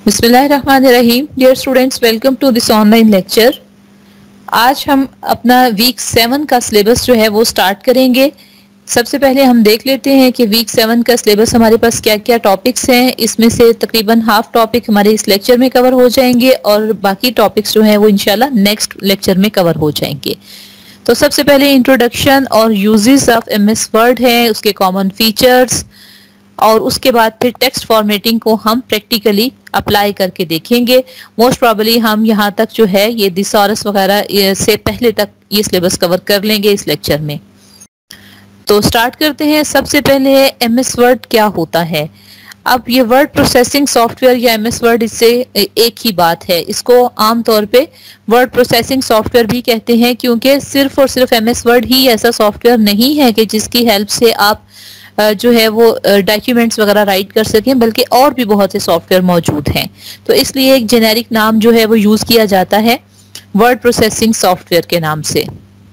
बिस्मिल्लाहिर्रहमानिर्रहीम। Dear students, welcome to this online lecture. आज हम अपना वीक 7 का सिलेबस जो है वो स्टार्ट करेंगे। सबसे पहले हम देख लेते हैं कि वीक 7 का सिलेबस हमारे पास क्या क्या टॉपिक्स हैं। इसमें से तकरीबन हाफ टॉपिक हमारे इस लेक्चर में कवर हो जाएंगे और बाकी टॉपिक्स जो हैं वो इंशाल्लाह नेक्स्ट लेक्चर में कवर हो जाएंगे। तो सबसे पहले इंट्रोडक्शन और यूजेस ऑफ एमएस वर्ड है, उसके कॉमन फीचर्स, और उसके बाद फिर टेक्स्ट फॉर्मेटिंग को हम प्रैक्टिकली अप्लाई करके देखेंगे। मोस्ट प्रॉबली हम यहाँ तक जो है ये थिसॉरस वगैरह से पहले तक ये सिलेबस कवर कर लेंगे इस लेक्चर में। तो स्टार्ट करते हैं। सबसे पहले एमएस वर्ड क्या होता है। अब ये वर्ड प्रोसेसिंग सॉफ्टवेयर या एमएस वर्ड इससे एक ही बात है। इसको आमतौर पे वर्ड प्रोसेसिंग सॉफ्टवेयर भी कहते हैं, क्योंकि सिर्फ और सिर्फ एमएस वर्ड ही ऐसा सॉफ्टवेयर नहीं है कि जिसकी हेल्प से आप जो है वो डॉक्यूमेंट्स वगैरह राइट कर सकें, बल्कि और भी बहुत से सॉफ्टवेयर मौजूद हैं। तो इसलिए एक जेनेरिक नाम जो है वो यूज किया जाता है वर्ड प्रोसेसिंग सॉफ्टवेयर के नाम से।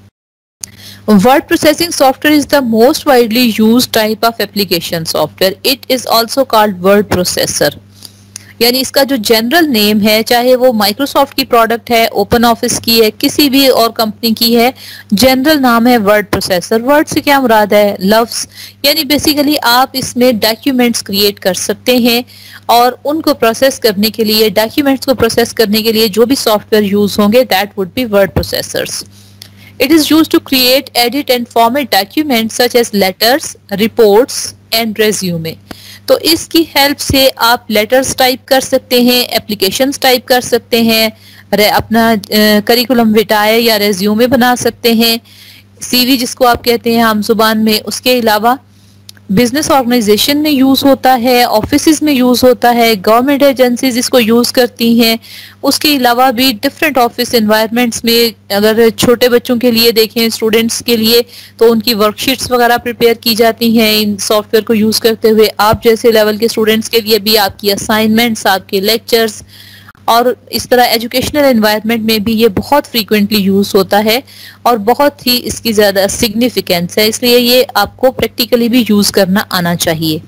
Word processing software is the most widely used type of application software. It is also called word processor. यानी इसका जो जनरल नेम है, चाहे वो माइक्रोसॉफ्ट की प्रोडक्ट है, ओपन ऑफिस की है, किसी भी और कंपनी की है, जनरल नाम है वर्ड प्रोसेसर। वर्ड से क्या मुराद है? लफ्ज। यानी बेसिकली आप इसमें डॉक्यूमेंट्स क्रिएट कर सकते हैं और उनको प्रोसेस करने के लिए, डॉक्यूमेंट्स को प्रोसेस करने के लिए जो भी सॉफ्टवेयर यूज होंगे that would be word processors. It is used to create, edit and format documents such as letters, reports and resume. तो इसकी हेल्प से आप लेटर्स टाइप कर सकते हैं, एप्लीकेशंस टाइप कर सकते हैं, अपना करिकुलम विटाए या रेज्यूमे बना सकते हैं, सीवी जिसको आप कहते हैं आम जुबान में। उसके अलावा बिजनेस ऑर्गेनाइजेशन में यूज होता है, ऑफिसेज में यूज होता है, गवर्नमेंट एजेंसीज इसको यूज करती हैं। उसके अलावा भी डिफरेंट ऑफिस एनवायरनमेंट्स में, अगर छोटे बच्चों के लिए देखें, स्टूडेंट्स के लिए, तो उनकी वर्कशीट्स वगैरह प्रिपेयर की जाती हैं इन सॉफ्टवेयर को यूज करते हुए। आप जैसे लेवल के स्टूडेंट्स के लिए भी आपकी असाइनमेंट्स, आपके लेक्चर्स और इस तरह एजुकेशनल एनवायरनमेंट में भी ये बहुत फ्रीक्वेंटली यूज होता है और बहुत ही इसकी ज्यादा सिग्निफिकेंस है, इसलिए ये आपको प्रैक्टिकली भी यूज करना आना चाहिए।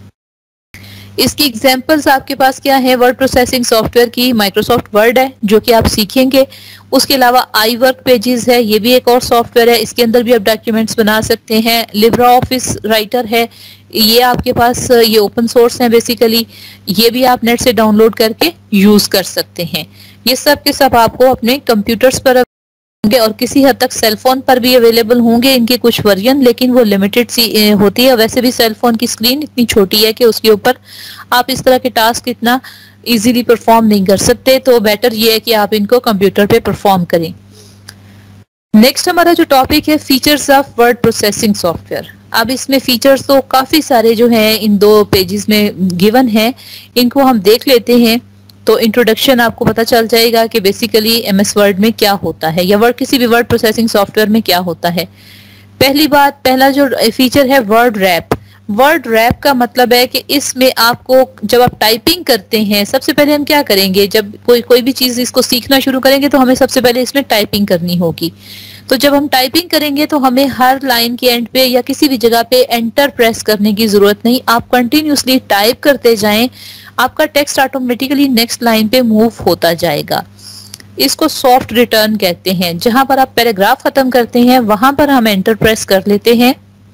इसकी एग्जांपल्स आपके पास क्या है वर्ड प्रोसेसिंग सॉफ्टवेयर की? माइक्रोसॉफ्ट वर्ड है जो कि आप सीखेंगे। उसके अलावा आई वर्क पेजेस है, ये भी एक और सॉफ्टवेयर है, इसके अंदर भी आप डॉक्यूमेंट्स बना सकते हैं। लिब्रा ऑफिस राइटर है, ये आपके पास ये ओपन सोर्स है बेसिकली, ये भी आप नेट से डाउनलोड करके यूज कर सकते हैं। ये सब के सब आपको अपने कंप्यूटर्स पर होंगे और किसी हद तक सेलफोन पर भी अवेलेबल होंगे इनके कुछ वर्जन, लेकिन वो लिमिटेड सी होती है। वैसे भी सेलफोन की स्क्रीन इतनी छोटी है कि उसके ऊपर आप इस तरह के टास्क इतना इजीली परफॉर्म नहीं कर सकते, तो बेटर ये है कि आप इनको कंप्यूटर पे परफॉर्म करें। नेक्स्ट हमारा जो टॉपिक है features of word processing software. अब इसमें फीचर्स तो काफी सारे जो हैं इन 2 पेजेस में गिवन है, इनको हम देख लेते हैं। तो इंट्रोडक्शन आपको पता चल जाएगा कि बेसिकली एमएस वर्ड में क्या होता है या वर्ड किसी भी वर्ड प्रोसेसिंग सॉफ्टवेयर में क्या होता है। पहला जो फीचर है वर्ड रैप। वर्ड रैप का मतलब है कि इसमें आपको जब आप टाइपिंग करते हैं, सबसे पहले हम क्या करेंगे, जब कोई भी चीज इसको सीखना शुरू करेंगे तो हमें सबसे पहले इसमें टाइपिंग करनी होगी। तो जब हम टाइपिंग करेंगे तो हमें हर लाइन के एंड पे या किसी भी जगह पे एंटर प्रेस करने की जरूरत नहीं, आप कंटिन्यूसली टाइप करते जाएं, आपका टेक्स्ट ऑटोमेटिकली नेक्स्ट लाइन पे मूव होता जाएगा। इसको सॉफ्ट रिटर्न कहते हैं। जहां पर आप पैराग्राफ खत्म करते हैं वहां पर हम एंटर प्रेस कर लेते हैं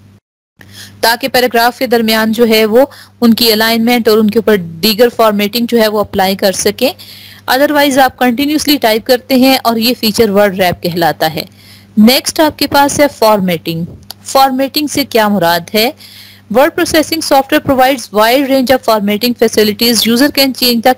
ताकि पैराग्राफ के दरमियान जो है वो उनकी अलाइनमेंट और उनके ऊपर दीगर फॉर्मेटिंग जो है वो अप्लाई कर सके। अदरवाइज आप कंटिन्यूसली टाइप करते हैं और ये फीचर वर्ड रैप कहलाता है। नेक्स्ट आपके पास है फॉर्मेटिंग। फॉर्मेटिंग से क्या मुराद है? Word processing software provides wide range of formatting facilities. User can change the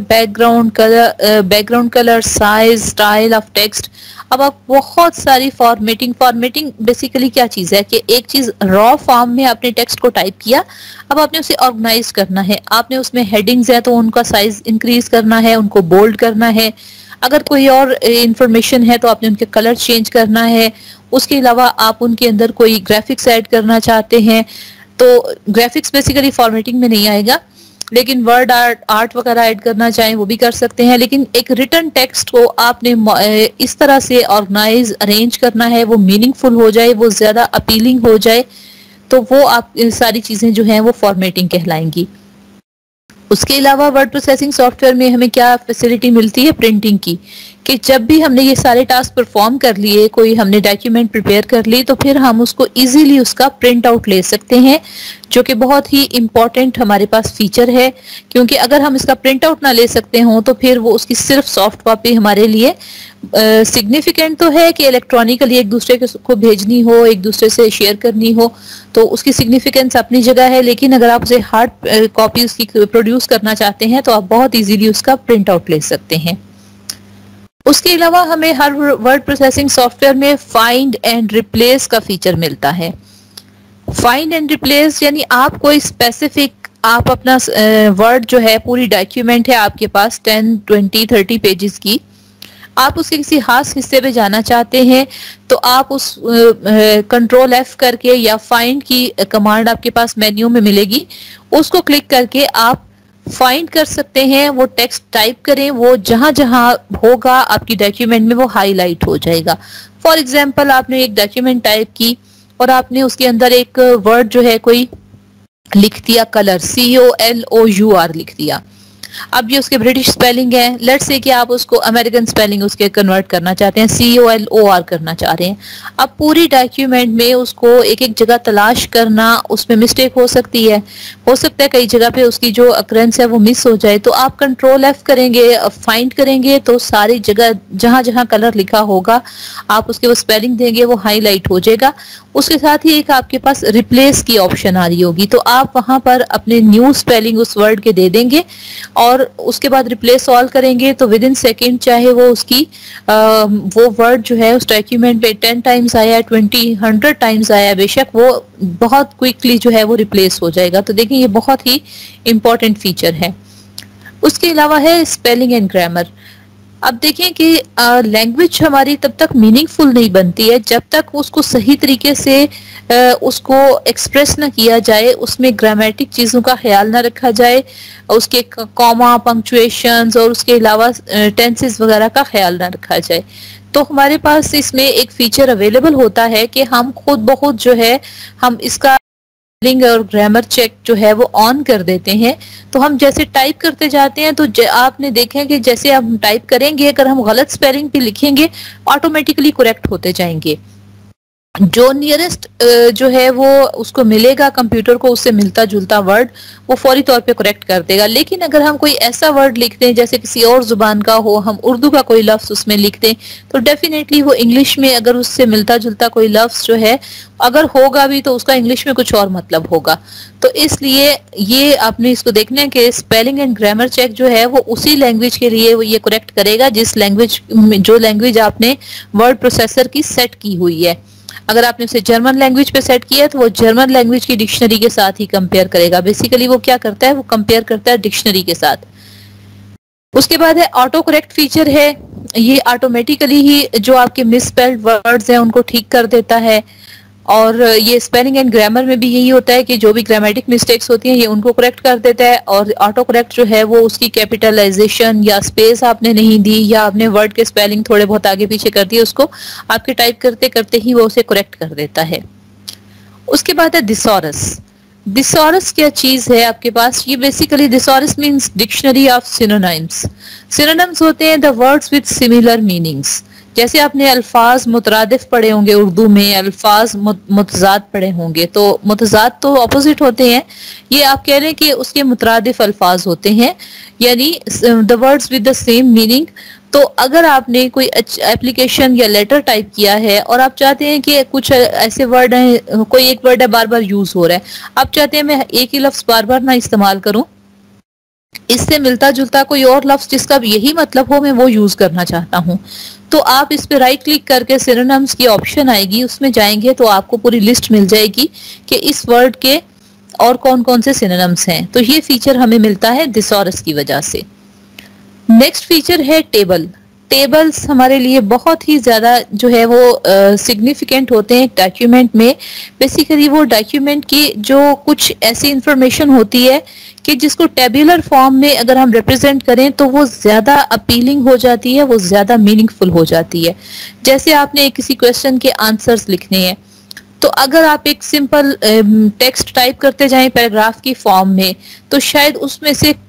background color, size, style of text. अब आप बहुत सारी फॉर्मेटिंग बेसिकली क्या चीज है कि एक चीज रॉ फॉर्म में आपने टेक्स्ट को टाइप किया, अब आपने उसे ऑर्गेनाइज करना है, आपने उसमें हेडिंग्स है तो उनका साइज इंक्रीज करना है, उनको बोल्ड करना है। अगर कोई और इंफॉर्मेशन है तो आपने उनके कलर चेंज करना है। उसके अलावा आप उनके अंदर कोई ग्राफिक्स ऐड करना चाहते हैं तो ग्राफिक्स बेसिकली फॉर्मेटिंग में नहीं आएगा, लेकिन वर्ड आर्ट वगैरह ऐड करना चाहें वो भी कर सकते हैं। लेकिन एक रिटन टेक्स्ट को आपने इस तरह से ऑर्गेनाइज अरेंज करना है, वो मीनिंगफुल हो जाए, वो ज्यादा अपीलिंग हो जाए, तो वो आप सारी चीजें जो हैं वो फॉर्मेटिंग कहलाएंगी। उसके अलावा वर्ड प्रोसेसिंग सॉफ्टवेयर में हमें क्या फैसिलिटी मिलती है प्रिंटिंग की, कि जब भी हमने ये सारे टास्क परफॉर्म कर लिए, कोई हमने डॉक्यूमेंट प्रिपेयर कर ली, तो फिर हम उसको इजीली उसका प्रिंट आउट ले सकते हैं, जो कि बहुत ही इम्पॉर्टेंट हमारे पास फीचर है। क्योंकि अगर हम इसका प्रिंट आउट ना ले सकते हों तो फिर वो उसकी सिर्फ सॉफ्ट कॉपी हमारे लिए सिग्निफिकेंट तो है कि इलेक्ट्रॉनिकली एक दूसरे को भेजनी हो, एक दूसरे से शेयर करनी हो, तो उसकी सिग्निफिकेंस अपनी जगह है। लेकिन अगर आप उसे हार्ड कॉपी उसकी प्रोड्यूस करना चाहते हैं तो आप बहुत इजीली उसका प्रिंट आउट ले सकते हैं। उसके अलावा हमें हर वर्ड प्रोसेसिंग सॉफ्टवेयर में फाइंड एंड रिप्लेस का फीचर मिलता है। फाइंड एंड रिप्लेस यानी आप कोई स्पेसिफिक, आप अपना वर्ड जो है, पूरी डॉक्यूमेंट है आपके पास 10, 20, 30 पेजेस की, आप उसके किसी खास हिस्से पे जाना चाहते हैं तो आप उस कंट्रोल F करके, या फाइंड की कमांड आपके पास मेन्यू में मिलेगी, उसको क्लिक करके आप फाइंड कर सकते हैं। वो टेक्स्ट टाइप करें, वो जहां जहां होगा आपकी डॉक्यूमेंट में वो हाईलाइट हो जाएगा। फॉर एग्जांपल आपने एक डॉक्यूमेंट टाइप की और आपने उसके अंदर एक वर्ड जो है कोई लिख दिया, कलर, COLOUR लिख दिया। अब ये उसके ब्रिटिश स्पेलिंग है, लेट्स से कि आप उसको अमेरिकन स्पेलिंग उसके कन्वर्ट करना चाहते हैं, COLOR करना चाह रहे हैं। अब पूरी डॉक्यूमेंट में उसको एक एक जगह तलाश करना, उसमें मिस्टेक हो सकती है, हो सकता है कई जगह पे उसकी जो अक्रेंस है वो मिस हो जाए, तो आप कंट्रोल F करेंगे, फाइंड करेंगे, तो सारी जगह जहां जहां कलर लिखा होगा आप उसके वो स्पेलिंग देंगे, वो हाईलाइट हो जाएगा। उसके साथ ही एक आपके पास रिप्लेस की ऑप्शन आ रही होगी, तो आप वहां पर अपने न्यू स्पेलिंग उस वर्ड के दे देंगे और उसके बाद रिप्लेस ऑल करेंगे, तो विद इन सेकेंड, चाहे वो उसकी वो वर्ड जो है उस डॉक्यूमेंट पे 10 टाइम्स आया, 20, 100 टाइम्स आया, बेशक वो बहुत क्विकली जो है वो रिप्लेस हो जाएगा। तो देखिए ये बहुत ही इंपॉर्टेंट फीचर है। उसके अलावा है स्पेलिंग एंड ग्रामर। अब देखें कि लैंग्वेज हमारी तब तक मीनिंगफुल नहीं बनती है जब तक उसको सही तरीके से उसको एक्सप्रेस ना किया जाए, उसमें ग्रामेटिक चीज़ों का ख्याल ना रखा जाए, उसके कॉमा, पंक्चुएशंस और उसके अलावा टेंसेस वगैरह का ख्याल ना रखा जाए। तो हमारे पास इसमें एक फीचर अवेलेबल होता है कि हम खुद ब खुद जो है हम इसका स्पेलिंग और ग्रामर चेक जो है वो ऑन कर देते हैं। तो हम जैसे टाइप करते जाते हैं तो आपने देखा कि जैसे हम टाइप करेंगे, अगर हम गलत स्पेलिंग पे लिखेंगे ऑटोमेटिकली करेक्ट होते जाएंगे। जो नियरेस्ट जो है वो उसको मिलेगा कंप्यूटर को, उससे मिलता जुलता वर्ड वो फौरी तौर पे करेक्ट कर देगा। लेकिन अगर हम कोई ऐसा वर्ड लिख दें जैसे किसी और जुबान का हो, हम उर्दू का कोई लफ्ज उसमें लिख दें, तो डेफिनेटली वो इंग्लिश में अगर उससे मिलता जुलता कोई लफ्ज जो है अगर होगा भी तो उसका इंग्लिश में कुछ और मतलब होगा। तो इसलिए ये आपने इसको देखना है कि स्पेलिंग एंड ग्रामर चेक जो है वो उसी लैंग्वेज के लिए वो ये करेक्ट करेगा जिस लैंग्वेज में, जो लैंग्वेज आपने वर्ड प्रोसेसर की सेट की हुई है। अगर आपने उसे जर्मन लैंग्वेज पे सेट किया है तो वो जर्मन लैंग्वेज की डिक्शनरी के साथ ही कंपेयर करेगा। बेसिकली वो क्या करता है, वो कंपेयर करता है डिक्शनरी के साथ। उसके बाद है ऑटो करेक्ट फीचर है, ये ऑटोमेटिकली ही जो आपके मिसस्पेल्ड वर्ड्स हैं उनको ठीक कर देता है। और ये स्पेलिंग एंड ग्रामर में भी यही होता है कि जो भी ग्रामेटिक मिस्टेक्स होती हैं ये उनको करेक्ट कर देता है। और ऑटो करेक्ट जो है वो उसकी कैपिटलाइजेशन या स्पेस आपने नहीं दी या आपने वर्ड के स्पेलिंग थोड़े बहुत आगे पीछे कर दिए, उसको आपके टाइप करते करते ही वो उसे करेक्ट कर देता है। उसके बाद है थिसॉरस। थिसॉरस क्या चीज है आपके पास, ये basically thesaurus means dictionary of synonyms. Synonyms होते हैं the words with similar meanings. जैसे आपने अल्फाज मुतरादिफ पढ़े होंगे उर्दू में, अल्फाज मुतजाद पढ़े होंगे, तो मुतजाद तो ऑपोजिट होते हैं, ये आप कह रहे हैं कि उसके मुतरादिफ अल्फाज होते हैं, यानी the words with the same meaning. तो अगर आपने कोई एप्लीकेशन या लेटर टाइप किया है और आप चाहते हैं कि कुछ ऐसे वर्ड हैं, कोई एक वर्ड है बार बार यूज हो रहा है, आप चाहते हैं मैं एक ही लफ्ज बार बार ना इस्तेमाल करूं, इससे मिलता जुलता कोई और लफ्ज जिसका यही मतलब हो मैं वो यूज करना चाहता हूं, तो आप इस पे राइट क्लिक करके सिनोनिम्स की ऑप्शन आएगी, उसमें जाएंगे तो आपको पूरी लिस्ट मिल जाएगी कि इस वर्ड के और कौन कौन से सिनोनिम्स हैं। तो ये फीचर हमें मिलता है थिसॉरस की वजह से। नेक्स्ट फीचर है टेबल। टेबल्स हमारे लिए बहुत ही ज्यादा जो है वो सिग्निफिकेंट होते हैं डॉक्यूमेंट में। बेसिकली वो डॉक्यूमेंट की जो कुछ ऐसी इंफॉर्मेशन होती है कि जिसको टेबुलर फॉर्म में अगर हम रिप्रेजेंट करें तो वो ज्यादा अपीलिंग हो जाती है, वो ज्यादा मीनिंगफुल हो जाती है। जैसे आपने किसी क्वेश्चन के आंसर्स लिखने हैं, तो अगर आप एक सिंपल टेक्स्ट टाइप करते जाएं पैराग्राफ की फॉर्म में, तो शायद उसमें से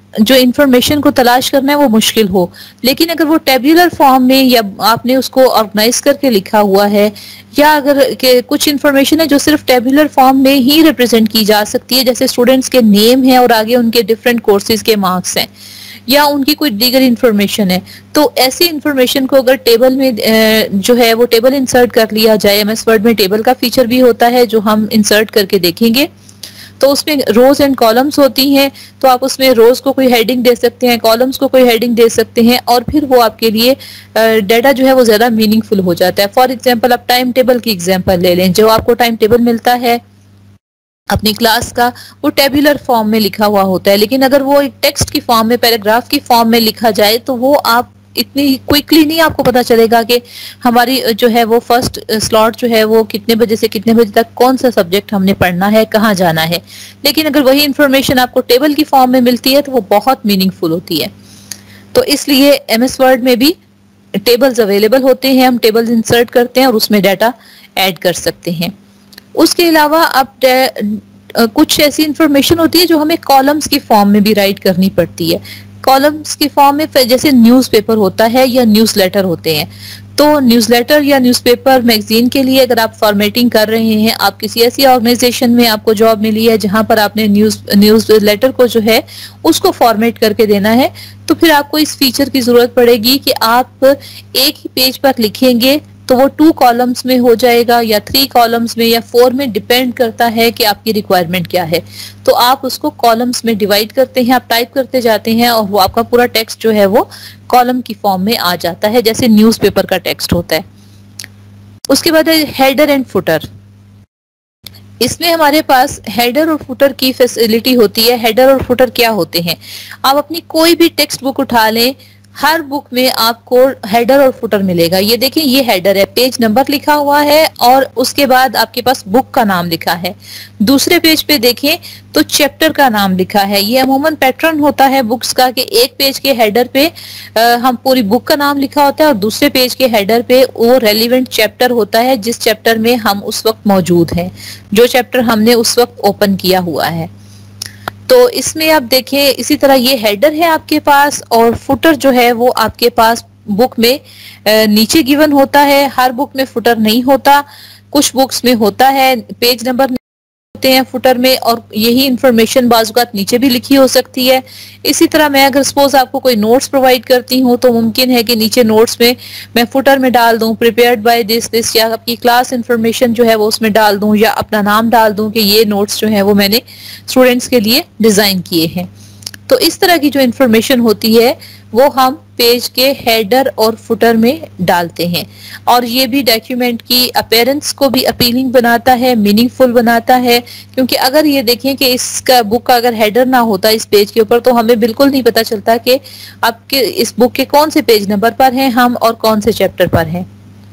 जो इंफॉर्मेशन को तलाश करना है वो मुश्किल हो। लेकिन अगर वो टेबुलर फॉर्म में या आपने उसको ऑर्गेनाइज करके लिखा हुआ है, या अगर के कुछ इंफॉर्मेशन है जो सिर्फ टेबुलर फॉर्म में ही रिप्रेजेंट की जा सकती है, जैसे स्टूडेंट्स के नेम है और आगे उनके डिफरेंट कोर्सेज के मार्क्स हैं, या उनकी कोई दीगर इंफॉर्मेशन है, तो ऐसी इंफॉर्मेशन को अगर टेबल में जो है वो टेबल इंसर्ट कर लिया जाए, एमएस वर्ड में टेबल का फीचर भी होता है जो हम इंसर्ट करके देखेंगे, तो उसमें रोज एंड कॉलम्स होती हैं, तो आप उसमें रोज को कोई हेडिंग दे सकते हैं, कॉलम्स को कोई हेडिंग दे सकते हैं, और फिर वो आपके लिए डाटा जो है वो ज्यादा मीनिंगफुल हो जाता है। फॉर एग्जांपल आप टाइम टेबल की एग्जांपल ले लें, जो आपको टाइम टेबल मिलता है अपनी क्लास का, वो टेबुलर फॉर्म में लिखा हुआ होता है, लेकिन अगर वो एक टेक्स्ट की फॉर्म में, पैराग्राफ की फॉर्म में लिखा जाए, तो वो आप इतनी क्विकली नहीं आपको पता चलेगा कि हमारी जो है वो फर्स्ट स्लॉट जो है वो कितने बजे से कितने बजे तक कौन सा सब्जेक्ट हमने पढ़ना है, कहाँ जाना है। लेकिन अगर वही इंफॉर्मेशन आपको टेबल की फॉर्म में मिलती है तो वो बहुत मीनिंगफुल होती है। तो इसलिए एमएस वर्ड में भी टेबल्स अवेलेबल होते हैं, हम टेबल्स इंसर्ट करते हैं और उसमें डाटा ऐड कर सकते हैं। उसके अलावा अब कुछ ऐसी इंफॉर्मेशन होती है जो हमें कॉलम्स की फॉर्म में भी राइट करनी पड़ती है। कॉलम्स की फॉर्म में जैसे न्यूज़पेपर होता है या न्यूज़लेटर होते हैं, तो न्यूज़लेटर या न्यूज़पेपर मैगजीन के लिए अगर आप फॉर्मेटिंग कर रहे हैं, आप किसी ऐसी ऑर्गेनाइजेशन में आपको जॉब मिली है जहां पर आपने न्यूज़लेटर को जो है उसको फॉर्मेट करके देना है, तो फिर आपको इस फीचर की जरूरत पड़ेगी कि आप एक ही पेज पर लिखेंगे तो वो 2 कॉलम्स में हो जाएगा या 3 कॉलम्स में या 4 में, डिपेंड करता है कि आपकी रिक्वायरमेंट क्या है। तो आप उसको कॉलम्स में डिवाइड करते हैं, आप टाइप करते जाते हैं और वो आपका पूरा टेक्स्ट जो है वो कॉलम की फॉर्म में आ जाता है, जैसे न्यूज़पेपर का टेक्स्ट होता है। उसके बाद है हेडर एंड फुटर। इसमें हमारे पास हेडर और फुटर की फैसिलिटी होती है। हेडर और फुटर क्या होते हैं? आप अपनी कोई भी टेक्स्ट बुक उठा लें, हर बुक में आपको हेडर और फुटर मिलेगा। ये देखिए, ये हेडर है, पेज नंबर लिखा हुआ है और उसके बाद आपके पास बुक का नाम लिखा है। दूसरे पेज पे देखें तो चैप्टर का नाम लिखा है। ये अमूमन पैटर्न होता है बुक्स का कि एक पेज के हेडर पे हम पूरी बुक का नाम लिखा होता है और दूसरे पेज के हेडर पे वो रेलिवेंट चैप्टर होता है जिस चैप्टर में हम उस वक्त मौजूद हैं, जो चैप्टर हमने उस वक्त ओपन किया हुआ है। तो इसमें आप देखिए, इसी तरह ये हेडर है आपके पास और फुटर जो है वो आपके पास बुक में नीचे गिवन होता है। हर बुक में फुटर नहीं होता, कुछ बुक्स में होता है, पेज नंबर होते हैं फुटर में, और यही इंफॉर्मेशन बाजुकात नीचे भी लिखी हो सकती है। इसी तरह मैं अगर सपोज आपको कोई नोट्स प्रोवाइड करती हूँ तो मुमकिन है कि नीचे नोट्स में मैं फुटर में डाल दूं प्रिपेयर्ड बाय दिस, या आपकी क्लास इंफॉर्मेशन जो है वो उसमें डाल दूं, या अपना नाम डाल दूं कि ये नोट्स जो है वो मैंने स्टूडेंट्स के लिए डिजाइन किए हैं। तो इस तरह की जो इंफॉर्मेशन होती है वो हम पेज के हेडर और फुटर में डालते हैं, और ये भी डॉक्यूमेंट की अपीयरेंस को भी अपीलिंग बनाता है, मीनिंगफुल बनाता है। क्योंकि अगर ये देखें कि इसका बुक का अगर हेडर ना होता इस पेज के ऊपर तो हमें बिल्कुल नहीं पता चलता कि आपके इस बुक के कौन से पेज नंबर पर हैं हम और कौन से चैप्टर पर हैं।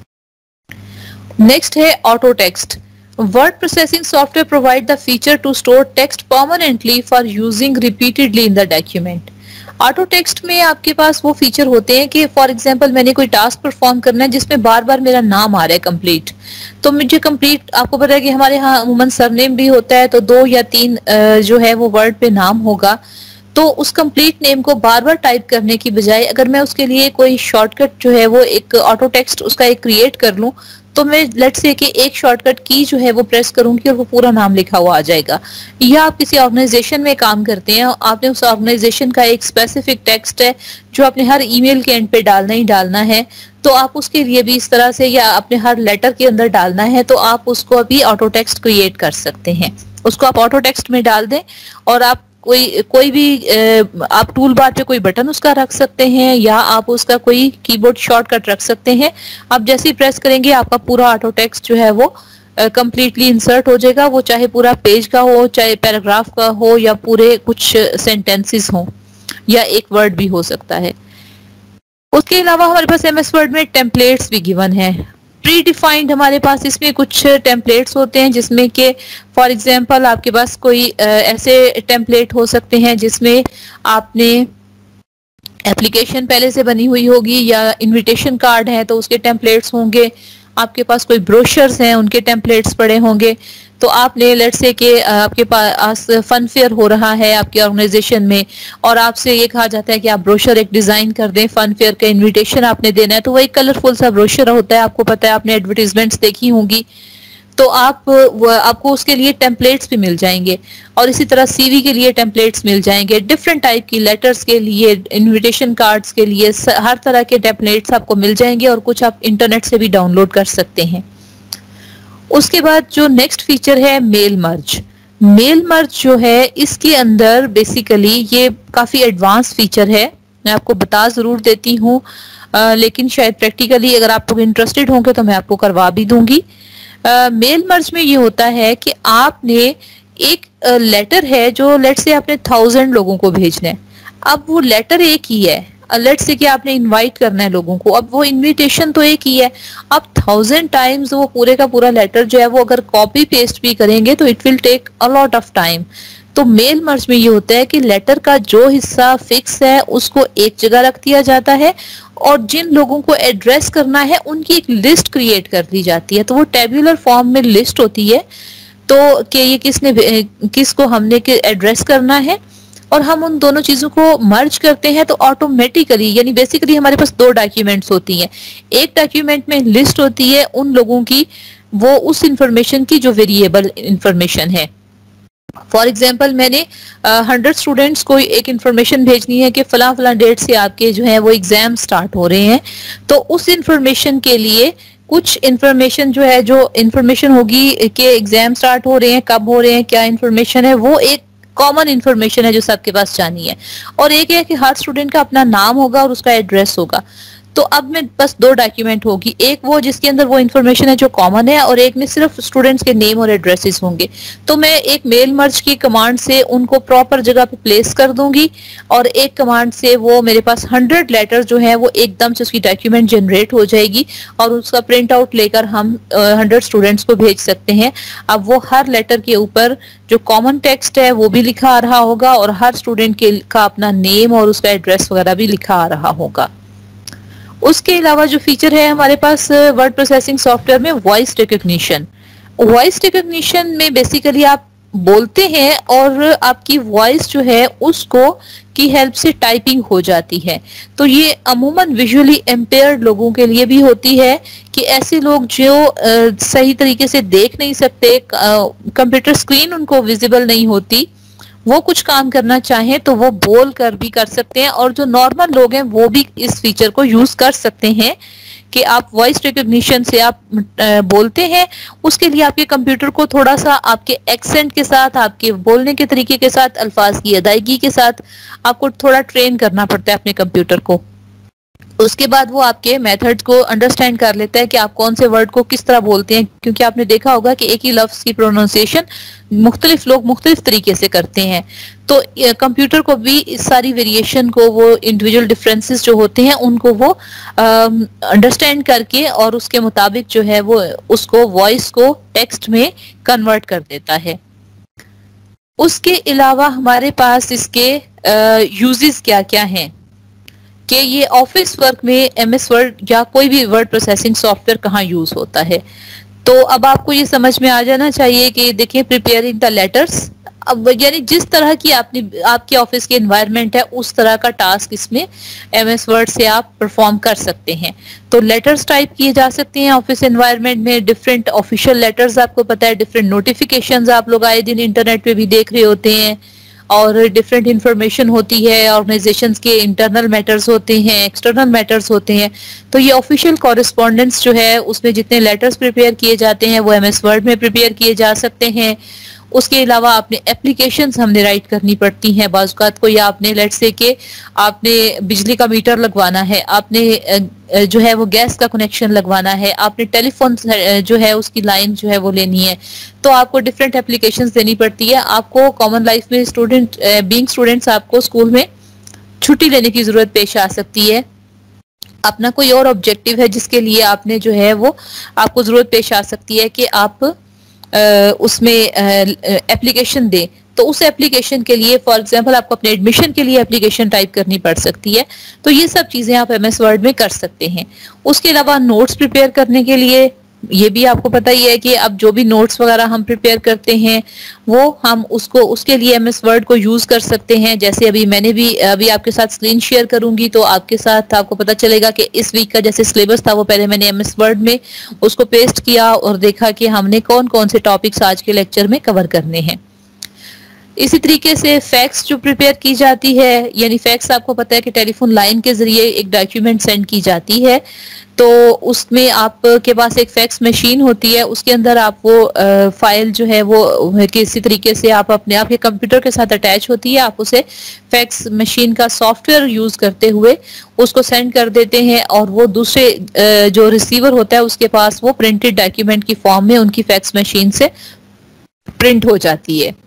नेक्स्ट है auto text. Word processing software provide the feature to store text permanently for using repeatedly in the document. Auto text में आपके पास वो फीचर होते हैं कि फॉर एग्जांपल मैंने कोई टास्क परफॉर्म करना है जिसमें बार बार मेरा नाम आ रहा है कंप्लीट, तो मुझे कंप्लीट, आपको पता है कि हमारे यहाँ अमूमन सरनेम भी होता है, तो 2 या 3 जो है वो वर्ड पे नाम होगा। तो उस कंप्लीट नेम को बार बार टाइप करने की बजाय अगर मैं उसके लिए कोई शॉर्टकट जो है वो एक ऑटो टेक्स्ट उसका एक क्रिएट कर लूं, तो मैं लेट्स से कि एक शॉर्टकट की जो है वो प्रेस करूंगी और वो पूरा नाम लिखा हुआ आ जाएगा। या आप किसी ऑर्गेनाइजेशन में काम करते हैं, आपने उस ऑर्गेनाइजेशन का एक स्पेसिफिक टेक्स्ट है जो आपने हर ईमेल के एंड पे डालना ही डालना है, तो आप उसके लिए भी इस तरह से, या अपने हर लेटर के अंदर डालना है, तो आप उसको अभी ऑटो टेक्स्ट क्रिएट कर सकते हैं। उसको आप ऑटो टेक्स्ट में डाल दें और आप कोई भी आप टूल बार पे कोई बटन उसका रख सकते हैं, या आप उसका कोई कीबोर्ड शॉर्टकट रख सकते हैं। आप जैसे ही प्रेस करेंगे आपका पूरा ऑटो टेक्स्ट जो है वो कंप्लीटली इंसर्ट हो जाएगा, वो चाहे पूरा पेज का हो, चाहे पैराग्राफ का हो, या पूरे कुछ सेंटेंसेस हो, या एक वर्ड भी हो सकता है। उसके अलावा हमारे पास एमएस वर्ड में टेम्पलेट्स भी गिवन है, प्री डिफाइंड। हमारे पास इसमें कुछ टेम्पलेट्स होते हैं जिसमें कि फॉर एग्जांपल आपके पास कोई ऐसे टेम्पलेट हो सकते हैं जिसमें आपने एप्लीकेशन पहले से बनी हुई होगी, या इनविटेशन कार्ड है तो उसके टेम्पलेट्स होंगे, आपके पास कोई ब्रोशर्स हैं उनके टेम्पलेट्स पड़े होंगे। तो आपने लेट्स से कि आपके पास फन फेयर हो रहा है आपके ऑर्गेनाइजेशन में, और आपसे ये कहा जाता है कि आप ब्रोशर एक डिजाइन कर दें, फन फेयर का इनविटेशन आपने देना है, तो वो एक कलरफुल सा ब्रोशर होता है, आपको पता है, आपने एडवर्टीजमेंट्स देखी होंगी, तो आपको उसके लिए टेम्पलेट्स भी मिल जाएंगे, और इसी तरह सीवी के लिए टेम्पलेट्स मिल जाएंगे, डिफरेंट टाइप की लेटर्स के लिए, इनविटेशन कार्ड्स के लिए, हर तरह के टेम्पलेट्स आपको मिल जाएंगे, और कुछ आप इंटरनेट से भी डाउनलोड कर सकते हैं। उसके बाद जो नेक्स्ट फीचर है मेल मर्ज। मेल मर्ज जो है इसके अंदर बेसिकली ये काफी एडवांस फीचर है, मैं आपको बता जरूर देती हूँ, लेकिन शायद प्रैक्टिकली अगर आप लोग इंटरेस्टेड होंगे तो मैं आपको करवा भी दूंगी। मेल मर्ज में ये होता है कि आपने एक लेटर है जो लेट से आपने 1000 लोगों को भेजना है, अब वो लेटर एक ही है, लेट से कि आपने इनवाइट करना है लोगों को, अब वो इनविटेशन तो एक ही है, अब 1000 टाइम्स वो पूरे का पूरा लेटर जो है वो अगर कॉपी पेस्ट भी करेंगे तो it will take a lot of time. तो मेल मर्ज में ये होता है कि लेटर का जो हिस्सा फिक्स है उसको एक जगह रख दिया जाता है, और जिन लोगों को एड्रेस करना है उनकी एक लिस्ट क्रिएट कर दी जाती है, तो वो टेबुलर फॉर्म में लिस्ट होती है, तो कि ये किसको हमने एड्रेस करना है, और हम उन दोनों चीजों को मर्ज करते हैं तो ऑटोमेटिकली, यानी बेसिकली हमारे पास दो डॉक्यूमेंट्स होती हैं, एक डॉक्यूमेंट में लिस्ट होती है उन लोगों की, वो उस इंफॉर्मेशन की जो वेरिएबल इंफॉर्मेशन है। फॉर एग्जाम्पल मैंने 100 स्टूडेंट्स को एक इंफॉर्मेशन भेजनी है कि फला फला डेट से आपके जो है वो एग्जाम स्टार्ट हो रहे हैं, तो उस इंफॉर्मेशन के लिए कुछ इंफॉर्मेशन जो है, जो इंफॉर्मेशन होगी कि एग्जाम स्टार्ट हो रहे हैं, कब हो रहे हैं, क्या इंफॉर्मेशन है, वो एक कॉमन इंफॉर्मेशन है जो सबके पास जानी है, और एक है कि हर स्टूडेंट का अपना नाम होगा और उसका एड्रेस होगा। तो अब में बस दो डॉक्यूमेंट होगी, एक वो जिसके अंदर वो इन्फॉर्मेशन है जो कॉमन है, और एक में सिर्फ स्टूडेंट्स के नेम और एड्रेसेस होंगे। तो मैं एक मेल मर्ज की कमांड से उनको प्रॉपर जगह पे प्लेस कर दूंगी, और एक कमांड से वो मेरे पास 100 लेटर जो है वो एकदम से उसकी डॉक्यूमेंट जनरेट हो जाएगी, और उसका प्रिंट आउट लेकर हम 100 स्टूडेंट्स को भेज सकते हैं। अब वो हर लेटर के ऊपर जो कॉमन टेक्स्ट है वो भी लिखा आ रहा होगा, और हर स्टूडेंट का अपना नेम और उसका एड्रेस वगैरह भी लिखा आ रहा होगा। उसके अलावा जो फीचर है हमारे पास वर्ड प्रोसेसिंग सॉफ्टवेयर में वॉइस रिकॉग्निशन। वॉइस रिकॉग्निशन में बेसिकली आप बोलते हैं और आपकी वॉइस जो है उसको की हेल्प से टाइपिंग हो जाती है, तो ये अमूमन विजुअली इम्पेयर्ड लोगों के लिए भी होती है, कि ऐसे लोग जो सही तरीके से देख नहीं सकते, कंप्यूटर स्क्रीन उनको विजिबल नहीं होती, वो कुछ काम करना चाहें तो वो बोल कर भी कर सकते हैं, और जो नॉर्मल लोग हैं वो भी इस फीचर को यूज कर सकते हैं, कि आप वॉइस रिकॉग्निशन से आप बोलते हैं, उसके लिए आपके कंप्यूटर को थोड़ा सा आपके एक्सेंट के साथ, आपके बोलने के तरीके के साथ, अल्फाज की अदायगी के साथ आपको थोड़ा ट्रेन करना पड़ता है अपने कंप्यूटर को। उसके बाद वो आपके मेथड्स को अंडरस्टैंड कर लेता है कि आप कौन से वर्ड को किस तरह बोलते हैं, क्योंकि आपने देखा होगा कि एक ही लफ्ज की प्रोनाउंसिएशन मुख्तलिफ लोग मुख्तलिफ तरीके से करते हैं, तो कंप्यूटर को भी इस सारी वेरिएशन को, वो इंडिविजुअल डिफरेंसेस जो होते हैं उनको वो अंडरस्टैंड करके और उसके मुताबिक जो है वो उसको वॉइस को टेक्स्ट में कन्वर्ट कर देता है। उसके अलावा हमारे पास इसके यूजेस क्या क्या हैं, कि ये ऑफिस वर्क में MS वर्ड या कोई भी वर्ड प्रोसेसिंग सॉफ्टवेयर कहाँ यूज होता है। तो अब आपको ये समझ में आ जाना चाहिए कि देखिए, प्रिपेयरिंग द लेटर्स, अब यानी जिस तरह की आपके ऑफिस की एनवायरनमेंट है उस तरह का टास्क इसमें MS वर्ड से आप परफॉर्म कर सकते हैं। तो लेटर्स टाइप किए जा सकते हैं ऑफिस एनवायरनमेंट में, डिफरेंट ऑफिशियल लेटर्स, आपको पता है डिफरेंट नोटिफिकेशंस आप लोग आए दिन इंटरनेट पे भी देख रहे होते हैं, और डिफरेंट इंफॉर्मेशन होती है, ऑर्गेनाइजेशंस के इंटरनल मैटर्स होते हैं, एक्सटर्नल मैटर्स होते हैं। तो ये ऑफिशियल कॉरेस्पॉन्डेंस जो है उसमें जितने लेटर्स प्रिपेयर किए जाते हैं वो MS वर्ड में प्रिपेयर किए जा सकते हैं। उसके अलावा आपने एप्लीकेशंस हमने राइट करनी पड़ती हैं बाज़-औक़ात को, या आपने लेट्स से कि आपने बिजली का मीटर लगवाना है, आपने जो है वो गैस का कनेक्शन लगवाना है, आपने टेलीफोन जो है उसकी लाइन जो है वो लेनी है, तो आपको डिफरेंट एप्लीकेशंस देनी पड़ती है। आपको कॉमन लाइफ में बीइंग स्टूडेंट्स आपको स्कूल में छुट्टी लेने की जरूरत पेश आ सकती है, अपना कोई और ऑब्जेक्टिव है जिसके लिए आपने जो है वो आपको जरूरत पेश आ सकती है कि आप उसमें एप्लीकेशन दें। तो उस एप्लीकेशन के लिए फॉर एग्जांपल आपको अपने एडमिशन के लिए एप्लीकेशन टाइप करनी पड़ सकती है, तो ये सब चीजें आप MS वर्ड में कर सकते हैं। उसके अलावा नोट्स प्रिपेयर करने के लिए ये भी आपको पता ही है कि अब जो भी नोट्स वगैरह हम प्रिपेयर करते हैं वो हम उसको उसके लिए एमएस वर्ड को यूज कर सकते हैं। जैसे अभी आपके साथ स्क्रीन शेयर करूंगी तो आपके साथ आपको पता चलेगा कि इस वीक का जैसे सिलेबस था वो पहले मैंने एमएस वर्ड में उसको पेस्ट किया और देखा कि हमने कौन कौन से टॉपिक्स आज के लेक्चर में कवर करने हैं। इसी तरीके से फैक्स जो प्रिपेयर की जाती है, यानी फैक्स आपको पता है कि टेलीफोन लाइन के जरिए एक डॉक्यूमेंट सेंड की जाती है, तो उसमें आपके पास एक फैक्स मशीन होती है, उसके अंदर आप वो फाइल जो है वो किसी तरीके से आप अपने आपके कंप्यूटर के साथ अटैच होती है, आप उसे फैक्स मशीन का सॉफ्टवेयर यूज करते हुए उसको सेंड कर देते हैं और वो दूसरे जो रिसीवर होता है उसके पास वो प्रिंटेड डॉक्यूमेंट की फॉर्म में उनकी फैक्स मशीन से प्रिंट हो जाती है।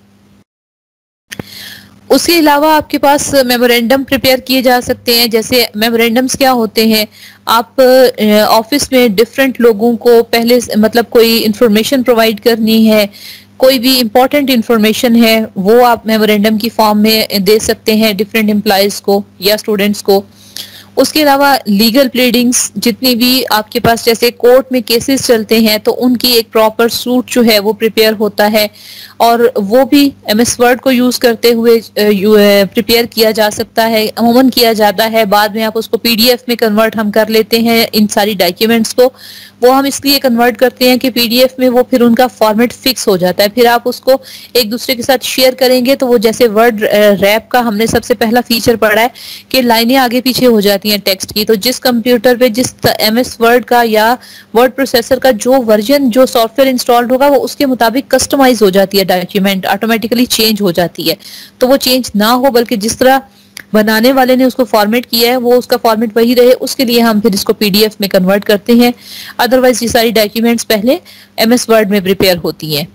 उसके अलावा आपके पास मेमोरेंडम प्रिपेयर किए जा सकते हैं। जैसे मेमोरेंडम्स क्या होते हैं, आप ऑफिस में डिफरेंट लोगों को पहले मतलब कोई इंफॉर्मेशन प्रोवाइड करनी है, कोई भी इंपॉर्टेंट इंफॉर्मेशन है वो आप मेमोरेंडम की फॉर्म में दे सकते हैं डिफरेंट एम्प्लॉयज को या स्टूडेंट्स को। उसके अलावा लीगल प्लीडिंग्स जितनी भी आपके पास जैसे कोर्ट में केसेस चलते हैं तो उनकी एक प्रॉपर सूट जो है वो प्रिपेयर होता है और वो भी एमएस वर्ड को यूज करते हुए प्रिपेयर किया जा सकता है, अमूमन किया जाता है। बाद में आप उसको पीडीएफ में कन्वर्ट हम कर लेते हैं इन सारी डॉक्यूमेंट्स को। वो हम इसलिए कन्वर्ट करते हैं कि पीडीएफ में वो फिर उनका फॉर्मेट फिक्स हो जाता है, फिर आप उसको एक दूसरे के साथ शेयर करेंगे तो वो जैसे वर्ड रैप का हमने सबसे पहला फीचर पढ़ा है कि लाइनें आगे पीछे हो जाती हैं टेक्स्ट की, तो जिस कंप्यूटर पे जिस एमएस वर्ड का या वर्ड प्रोसेसर का जो वर्जन जो सॉफ्टवेयर इंस्टॉल्ड होगा वो उसके मुताबिक कस्टमाइज हो जाती है, डॉक्यूमेंट ऑटोमेटिकली चेंज हो जाती है। तो वो चेंज ना हो बल्कि जिस तरह बनाने वाले ने उसको फॉर्मेट किया है वो उसका फॉर्मेट वही रहे, उसके लिए हम फिर इसको पीडीएफ में कन्वर्ट करते हैं। अदरवाइज ये सारी डॉक्यूमेंट्स पहले एमएस वर्ड में प्रिपेयर होती हैं।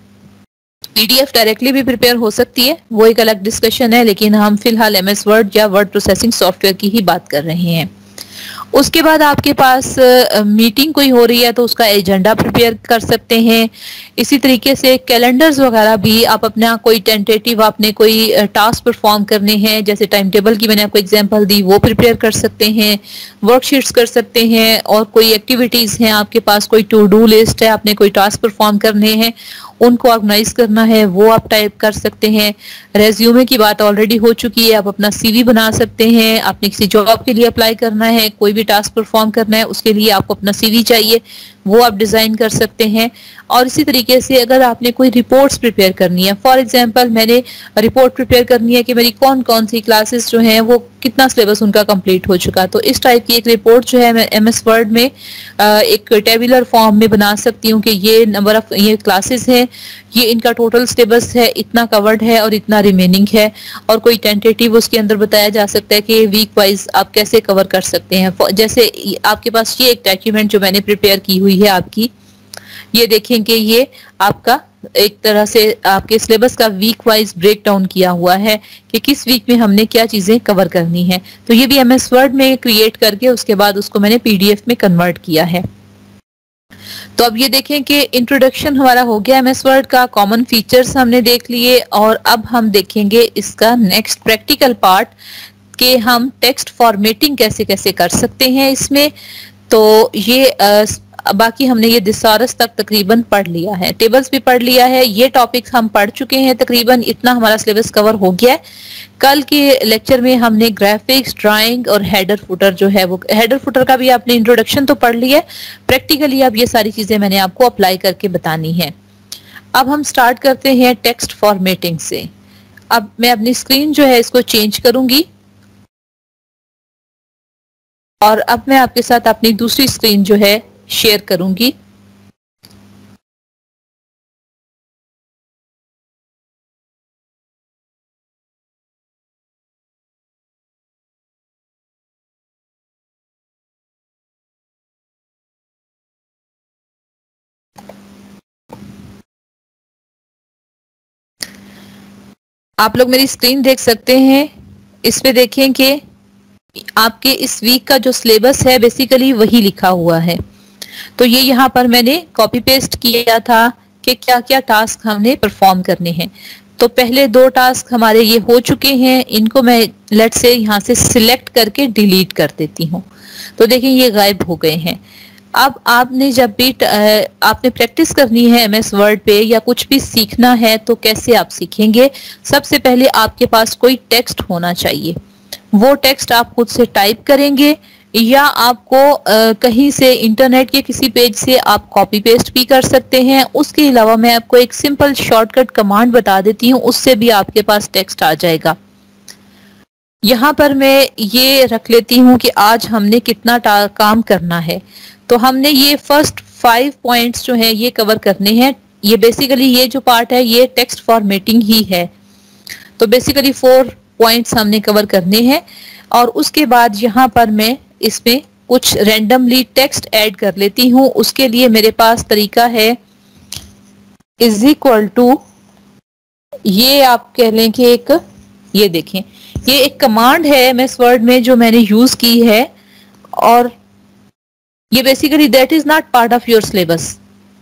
पीडीएफ डायरेक्टली भी प्रिपेयर हो सकती है, वो एक अलग डिस्कशन है, लेकिन हम फिलहाल एमएस वर्ड या वर्ड प्रोसेसिंग सॉफ्टवेयर की ही बात कर रहे हैं। उसके बाद आपके पास मीटिंग कोई हो रही है तो उसका एजेंडा प्रिपेयर कर सकते हैं। इसी तरीके से कैलेंडर्स वगैरह भी आप अपना कोई टेंटेटिव आपने कोई टास्क परफॉर्म करने हैं, जैसे टाइम टेबल की मैंने आपको एग्जांपल दी, वो प्रिपेयर कर सकते हैं, वर्कशीट्स कर सकते हैं, और कोई एक्टिविटीज हैं आपके पास, कोई टू डू लिस्ट है, आपने कोई टास्क परफॉर्म करने हैं उनको ऑर्गेनाइज करना है वो आप टाइप कर सकते हैं। रेज्यूमे की बात ऑलरेडी हो चुकी है, आप अपना सीवी बना सकते हैं। आपने किसी जॉब के लिए अप्लाई करना है, कोई भी टास्क परफॉर्म करना है, उसके लिए आपको अपना सीवी चाहिए, वो आप डिजाइन कर सकते हैं। और इसी तरीके से अगर आपने कोई रिपोर्ट्स प्रिपेयर करनी है, फॉर एग्जांपल मैंने रिपोर्ट प्रिपेयर करनी है कि मेरी कौन कौन सी क्लासेस जो हैं वो कितना सिलेबस उनका कंप्लीट हो चुका, तो इस टाइप की एक रिपोर्ट जो है मैं एमएस वर्ड में एक टेबुलर फॉर्म में बना सकती हूँ कि ये नंबर ऑफ ये क्लासेस हैं, ये इनका टोटल सिलेबस है, इतना कवर्ड है और इतना रिमेनिंग है, और कोई टेंटेटिव उसके अंदर बताया जा सकता है कि वीक वाइज आप कैसे कवर कर सकते हैं। जैसे आपके पास ये एक डॉक्यूमेंट जो मैंने प्रिपेयर की हुई है आपकी, ये देखें कि ये आपका एक तरह से आपके सिलेबस का वीक वाइज ब्रेक डाउन किया हुआ है कि किस वीक में हमने क्या चीजें कवर करनी है। तो ये भी एमएस वर्ड में क्रिएट करके उसके बाद उसको मैंने पीडीएफ में कन्वर्ट किया है। तो अब ये देखें कि इंट्रोडक्शन हमारा हो गया एमएस वर्ड का, कॉमन फीचर्स हमने देख लिए, और अब हम देखेंगे इसका नेक्स्ट प्रैक्टिकल पार्ट कि हम टेक्स्ट फॉर्मेटिंग कैसे कैसे कर सकते हैं इसमें। तो ये बाकी हमने ये थिसॉरस तक तकरीबन पढ़ लिया है, टेबल्स भी पढ़ लिया है, ये टॉपिक्स हम पढ़ चुके हैं, तकरीबन इतना हमारा सिलेबस कवर हो गया है। कल के लेक्चर में हमने ग्राफिक्स, ड्राइंग और हेडर फुटर जो है वो, हेडर फुटर का भी आपने इंट्रोडक्शन तो पढ़ लिया है, प्रैक्टिकली अब ये सारी चीजें मैंने आपको अप्लाई करके बतानी है। अब हम स्टार्ट करते हैं टेक्स्ट फॉर्मेटिंग से। अब मैं अपनी स्क्रीन जो है इसको चेंज करूंगी और अब मैं आपके साथ अपनी दूसरी स्क्रीन जो है शेयर करूंगी। आप लोग मेरी स्क्रीन देख सकते हैं, इस पे देखें कि आपके इस वीक का जो सिलेबस है बेसिकली वही लिखा हुआ है। तो ये यहाँ पर मैंने कॉपी पेस्ट किया था कि क्या क्या टास्क हमने परफॉर्म करने हैं। तो पहले 2 टास्क हमारे ये हो चुके हैं, इनको मैं लेट से यहाँ से सिलेक्ट करके डिलीट कर देती हूँ। तो देखिए ये गायब हो गए हैं। अब आपने जब भी आपने प्रैक्टिस करनी है एमएस वर्ड पे या कुछ भी सीखना है तो कैसे आप सीखेंगे? सबसे पहले आपके पास कोई टेक्स्ट होना चाहिए। वो टेक्स्ट आप खुद से टाइप करेंगे या आपको कहीं से इंटरनेट के किसी पेज से आप कॉपी पेस्ट भी कर सकते हैं। उसके अलावा मैं आपको एक सिंपल शॉर्टकट कमांड बता देती हूँ, उससे भी आपके पास टेक्स्ट आ जाएगा। यहाँ पर मैं ये रख लेती हूँ कि आज हमने कितना काम करना है। तो हमने ये फर्स्ट 5 पॉइंट्स जो हैं ये कवर करने हैं। ये बेसिकली ये जो पार्ट है ये टेक्स्ट फॉर्मेटिंग ही है। तो बेसिकली 4 पॉइंट्स हमने कवर करने हैं और उसके बाद यहाँ पर मैं इसमें कुछ रैंडमली टेक्स्ट ऐड कर लेती हूँ। उसके लिए मेरे पास तरीका है इज इक्वल टू, ये आप कह लें कि एक, ये देखें ये एक कमांड है एमएस वर्ड में जो मैंने यूज की है और ये basically that is not part of your syllabus.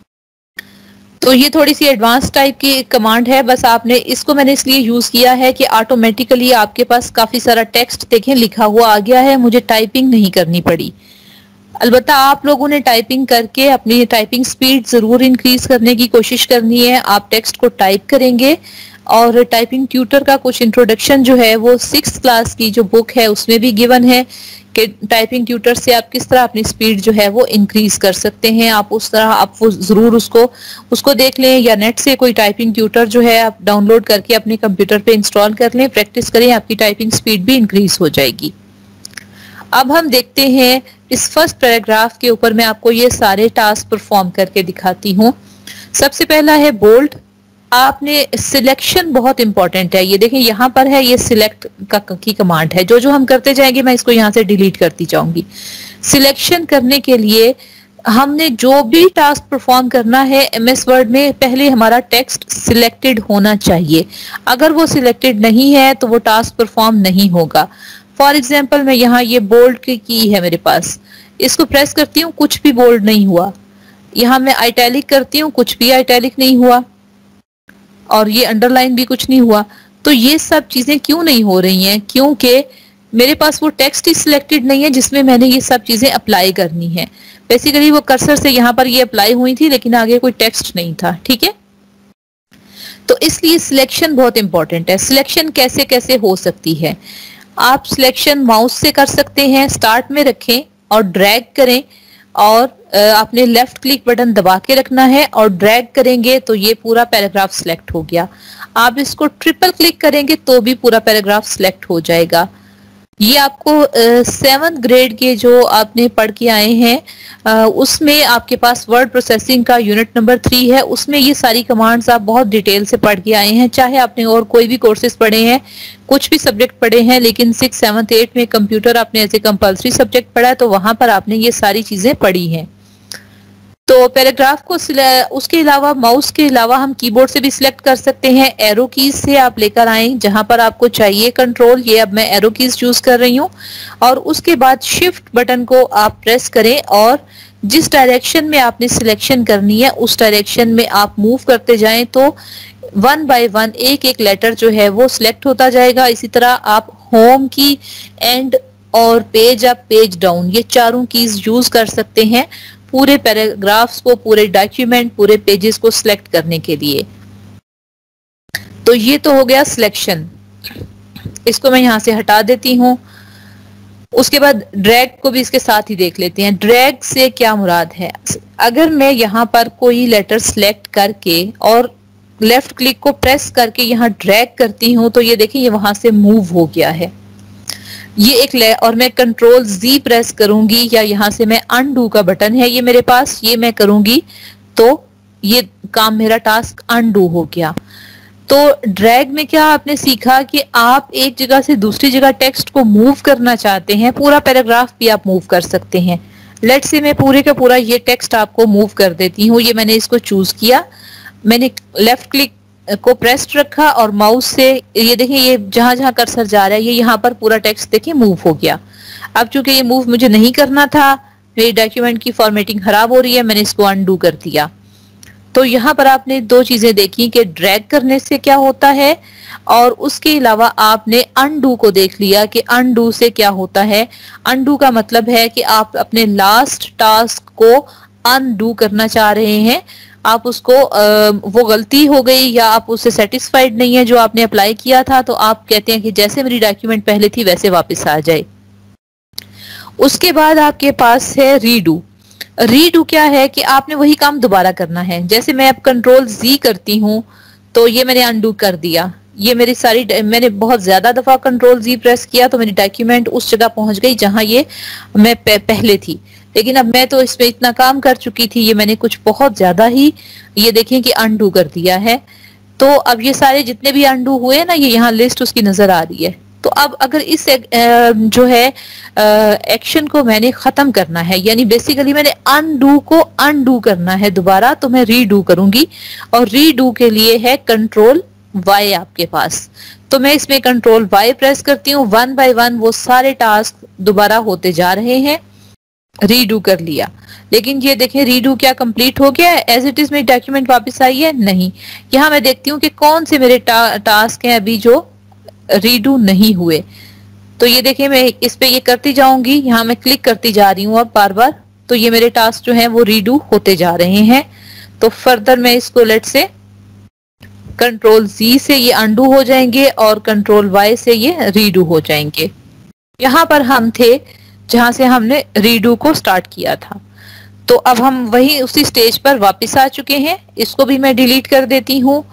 तो ये थोड़ी सी एडवांस टाइप की कमांड है, बस आपने इसको मैंने इसलिए यूज किया है कि ऑटोमेटिकली आपके पास काफी सारा टेक्स्ट देखें लिखा हुआ आ गया है, मुझे टाइपिंग नहीं करनी पड़ी। अलबत्ता आप लोगों ने टाइपिंग करके अपनी टाइपिंग स्पीड जरूर इंक्रीज करने की कोशिश करनी है। आप टेक्स्ट को टाइप करेंगे और टाइपिंग ट्यूटर का कुछ इंट्रोडक्शन जो है वो 6th क्लास की जो बुक है उसमें भी गिवन है कि टाइपिंग ट्यूटर से आप किस तरह अपनी स्पीड जो है वो इंक्रीज कर सकते हैं। आप उस तरह आप वो जरूर उसको देख लें या नेट से कोई टाइपिंग ट्यूटर जो है आप डाउनलोड करके अपने कंप्यूटर पे इंस्टॉल कर लें, प्रैक्टिस करें, आपकी टाइपिंग स्पीड भी इंक्रीज हो जाएगी। अब हम देखते हैं इस फर्स्ट पैराग्राफ के ऊपर मैं आपको ये सारे टास्क परफॉर्म करके दिखाती हूँ। सबसे पहला है बोल्ड। आपने सिलेक्शन बहुत इंपॉर्टेंट है, ये देखें यहाँ पर है, ये सिलेक्ट की कमांड है। जो हम करते जाएंगे मैं इसको यहाँ से डिलीट करती जाऊंगी। सिलेक्शन करने के लिए हमने जो भी टास्क परफॉर्म करना है एमएस वर्ड में, पहले हमारा टेक्स्ट सिलेक्टेड होना चाहिए। अगर वो सिलेक्टेड नहीं है तो वो टास्क परफॉर्म नहीं होगा। फॉर एग्जाम्पल मैं यहाँ ये बोल्ड की है मेरे पास, इसको प्रेस करती हूँ, कुछ भी बोल्ड नहीं हुआ। यहाँ मैं आइटैलिक करती हूँ, कुछ भी आइटैलिक नहीं हुआ और ये अंडरलाइन भी कुछ नहीं हुआ। तो ये सब चीजें क्यों नहीं हो रही हैं? क्योंकि मेरे पास वो टेक्स्ट ही सिलेक्टेड नहीं है जिसमें मैंने ये सब चीजें अप्लाई करनी है। बेसिकली वो कर्सर से यहाँ पर ये अप्लाई हुई थी लेकिन आगे कोई टेक्स्ट नहीं था, ठीक है। तो इसलिए सिलेक्शन बहुत इंपॉर्टेंट है। सिलेक्शन कैसे कैसे हो सकती है? आप सिलेक्शन माउस से कर सकते हैं, स्टार्ट में रखें और ड्रैग करें और आपने लेफ्ट क्लिक बटन दबा के रखना है और ड्रैग करेंगे तो ये पूरा पैराग्राफ सिलेक्ट हो गया। आप इसको ट्रिपल क्लिक करेंगे तो भी पूरा पैराग्राफ सिलेक्ट हो जाएगा। ये आपको 7th ग्रेड के जो आपने पढ़ के आए हैं उसमें आपके पास वर्ड प्रोसेसिंग का यूनिट नंबर 3 है, उसमें ये सारी कमांड्स आप बहुत डिटेल से पढ़ के आए हैं। चाहे आपने और कोई भी कोर्सेज पढ़े हैं, कुछ भी सब्जेक्ट पढ़े हैं, लेकिन 6, 7, 8 में कंप्यूटर आपने एज ए कंपल्सरी सब्जेक्ट पढ़ा है तो वहां पर आपने ये सारी चीजें पढ़ी हैं। तो पैराग्राफ को उसके अलावा माउस के अलावा हम कीबोर्ड से भी सिलेक्ट कर सकते हैं। एरो कीज से आप लेकर आए जहां पर आपको चाहिए कंट्रोल, ये अब मैं एरो कीज चूज कर रही हूं और उसके बाद शिफ्ट बटन को आप प्रेस करें और जिस डायरेक्शन में आपने सिलेक्शन करनी है उस डायरेक्शन में आप मूव करते जाएं तो 1 बाय 1 एक एक लेटर जो है वो सिलेक्ट होता जाएगा। इसी तरह आप होम की, एंड और पेज अप, पेज डाउन, ये चारों कीज यूज कर सकते हैं पूरे पैराग्राफ्स को, पूरे डॉक्यूमेंट, पूरे पेजेस को सिलेक्ट करने के लिए। तो ये तो हो गया सिलेक्शन, इसको मैं यहां से हटा देती हूं। उसके बाद ड्रैग को भी इसके साथ ही देख लेते हैं। ड्रैग से क्या मुराद है? अगर मैं यहाँ पर कोई लेटर सिलेक्ट करके और लेफ्ट क्लिक को प्रेस करके यहाँ ड्रैग करती हूँ तो ये देखिए ये वहां से मूव हो गया है। ये एक और मैं कंट्रोल Z प्रेस करूंगी या यहाँ से मैं अनडू का बटन है ये मेरे पास, ये मैं करूंगी तो ये काम, मेरा टास्क अनडू हो गया। तो ड्रैग में क्या आपने सीखा कि आप एक जगह से दूसरी जगह टेक्स्ट को मूव करना चाहते हैं, पूरा पैराग्राफ भी आप मूव कर सकते हैं। लेट्स से मैं पूरे का पूरा ये टेक्स्ट आपको मूव कर देती हूँ। ये मैंने इसको चूज किया, मैंने लेफ्ट क्लिक को प्रेस्ड रखा और माउस से ये देखिए ये जहां जहां कर्सर जा रहा है ये यहाँ पर पूरा टेक्स्ट देखिए मूव हो गया। अब चूंकि ये मूव मुझे नहीं करना था, मेरी डॉक्यूमेंट की फॉर्मेटिंग खराब हो रही है, मैंने इसको अनडू कर दिया। तो यहाँ पर आपने दो चीजें देखी कि ड्रैग करने से क्या होता है, और उसके अलावा आपने अनडू को देख लिया कि अनडू से क्या होता है। अनडू का मतलब है कि आप अपने लास्ट टास्क को अनडू करना चाह रहे हैं, आप उसको वो गलती हो गई या आप उससे सेटिस्फाइड नहीं है जो आपने अप्लाई किया था, तो आप कहते हैं कि जैसे मेरी डॉक्यूमेंट पहले थी वैसे वापस आ जाए। उसके बाद आपके पास है रीडू। रीडू क्या है कि आपने वही काम दोबारा करना है। जैसे मैं अब कंट्रोल जी करती हूँ तो ये मैंने अनडू कर दिया, ये मेरी सारी, मैंने बहुत ज्यादा दफा कंट्रोल जी प्रेस किया तो मेरी डॉक्यूमेंट उस जगह पहुंच गई जहां ये मैं पहले थी। लेकिन अब मैं तो इसमें इतना काम कर चुकी थी, ये मैंने कुछ बहुत ज्यादा ही, ये देखें कि अनडू कर दिया है। तो अब ये सारे जितने भी अनडू हुए ना, ये यहाँ लिस्ट उसकी नजर आ रही है। तो अब अगर इस जो है एक्शन को मैंने खत्म करना है, यानी बेसिकली मैंने अनडू को अनडू करना है दोबारा, तो मैं रीडू करूंगी। और रीडू के लिए है कंट्रोल वाई आपके पास। तो मैं इसमें कंट्रोल वाई प्रेस करती हूँ, वन बाय वन वो सारे टास्क दोबारा होते जा रहे हैं। रीडू कर लिया, लेकिन ये देखें रीडू क्या कंप्लीट हो गया है, एज इट इज मेरी डॉक्यूमेंट वापस आई है नहीं। यहाँ मैं देखती हूँ कि कौन से मेरे टास्क हैं अभी जो रीडू नहीं हुए। तो ये देखिए मैं इस पे ये करती जाऊंगी, यहाँ मैं क्लिक करती जा रही हूँ अब बार बार, तो ये मेरे टास्क जो हैं वो रीडू होते जा रहे हैं। तो फर्दर मैं इसको लेट से कंट्रोल जी से ये अनडू हो जाएंगे और कंट्रोल वाई से ये रीडू हो जाएंगे। यहाँ पर हम थे जहां से हमने रीडू को स्टार्ट किया था, तो अब हम वही उसी स्टेज पर वापस आ चुके हैं। इसको भी मैं डिलीट कर देती हूँ।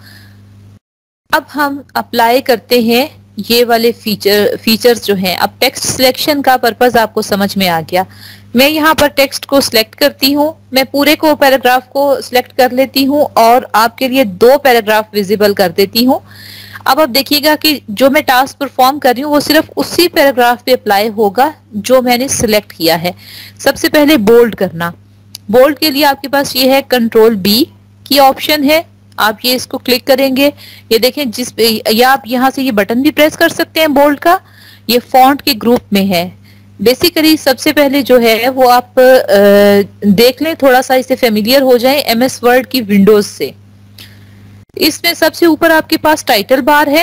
अब हम अप्लाई करते हैं ये वाले फीचर्स जो हैं। अब टेक्स्ट सिलेक्शन का पर्पस आपको समझ में आ गया। मैं यहाँ पर टेक्स्ट को सिलेक्ट करती हूँ, मैं पूरे को पैराग्राफ को सिलेक्ट कर लेती हूँ और आपके लिए दो पैराग्राफ विजिबल कर देती हूँ। अब आप देखिएगा कि जो मैं टास्क परफॉर्म कर रही हूँ वो सिर्फ उसी पैराग्राफ पे अप्लाई होगा जो मैंने सिलेक्ट किया है। सबसे पहले बोल्ड करना। बोल्ड के लिए आपके पास ये है कंट्रोल बी की ऑप्शन है, आप ये इसको क्लिक करेंगे, ये देखें जिस पे, या आप यहाँ से ये बटन भी प्रेस कर सकते हैं बोल्ड का। ये फॉन्ट के ग्रुप में है। बेसिकली सबसे पहले जो है वो आप देख लें, थोड़ा सा इससे फेमिलियर हो जाए एमएस वर्ड की विंडोज से। इसमें सबसे ऊपर आपके पास टाइटल बार है।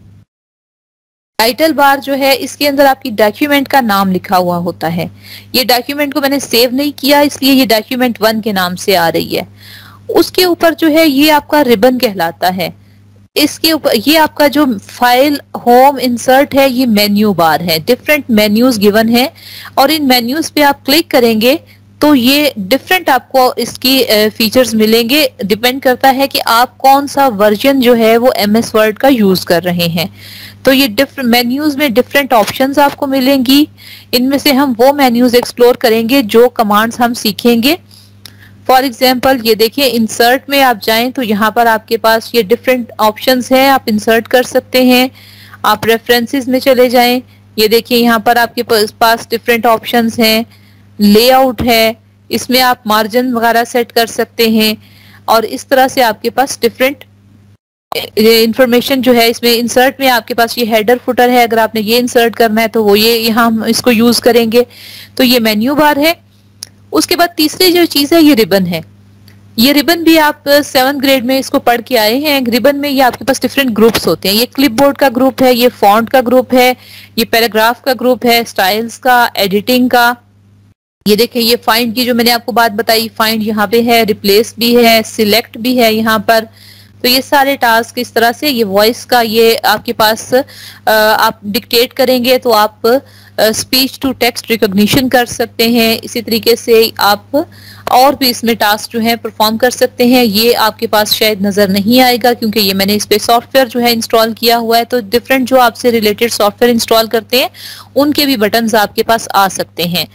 टाइटल बार जो है इसके अंदर आपकी डॉक्यूमेंट का नाम लिखा हुआ होता है। ये डॉक्यूमेंट को मैंने सेव नहीं किया इसलिए ये डॉक्यूमेंट 1 के नाम से आ रही है। उसके ऊपर जो है ये आपका रिबन कहलाता है। इसके ऊपर ये आपका जो फाइल होम इंसर्ट है, ये मेन्यू बार है। डिफरेंट मेन्यूज गिवन है और इन मेन्यूज पे आप क्लिक करेंगे तो ये डिफरेंट आपको इसकी फीचर्स मिलेंगे। डिपेंड करता है कि आप कौन सा वर्जन जो है वो एमएस वर्ड का यूज कर रहे हैं। तो ये डिफरेंट मेन्यूज में डिफरेंट ऑप्शंस आपको मिलेंगी। इनमें से हम वो मेन्यूज एक्सप्लोर करेंगे जो कमांड्स हम सीखेंगे। फॉर एग्जाम्पल ये देखिए इंसर्ट में आप जाएं तो यहाँ पर आपके पास ये डिफरेंट ऑप्शंस हैं, आप इंसर्ट कर सकते हैं। आप रेफरेंसेस में चले जाएं, ये देखिए यहाँ पर आपके पास डिफरेंट ऑप्शंस हैं। लेआउट है, इसमें आप मार्जिन वगैरह सेट कर सकते हैं और इस तरह से आपके पास डिफरेंट इंफॉर्मेशन जो है। इसमें इंसर्ट में आपके पास ये हेडर फुटर है, अगर आपने ये इंसर्ट करना है तो वो ये यहाँ हम इसको यूज करेंगे। तो ये मेन्यू बार है। उसके बाद तीसरी जो चीज है ये रिबन है। ये रिबन भी आप 7th ग्रेड में इसको पढ़ के आए हैं। रिबन में ये आपके पास डिफरेंट ग्रुप्स होते हैं। ये क्लिपबोर्ड का ग्रुप है, ये फॉन्ट का ग्रुप है, ये पैराग्राफ का ग्रुप है, स्टाइल्स का, एडिटिंग का। ये देखिए ये फाइंड की जो मैंने आपको बात बताई, फाइंड यहाँ पे है, रिप्लेस भी है, सिलेक्ट भी है यहाँ पर। तो ये सारे टास्क इस तरह से, ये वॉइस का ये आपके पास आप डिक्टेट करेंगे तो आप स्पीच टू टेक्स्ट रिकॉग्निशन कर सकते हैं। इसी तरीके से आप और भी इसमें टास्क जो है परफॉर्म कर सकते हैं। ये आपके पास शायद नजर नहीं आएगा क्योंकि ये मैंने इस पे सॉफ्टवेयर जो है इंस्टॉल किया हुआ है। तो डिफरेंट जो आपसे रिलेटेड सॉफ्टवेयर इंस्टॉल करते हैं उनके भी बटन्स आपके पास आ सकते हैं।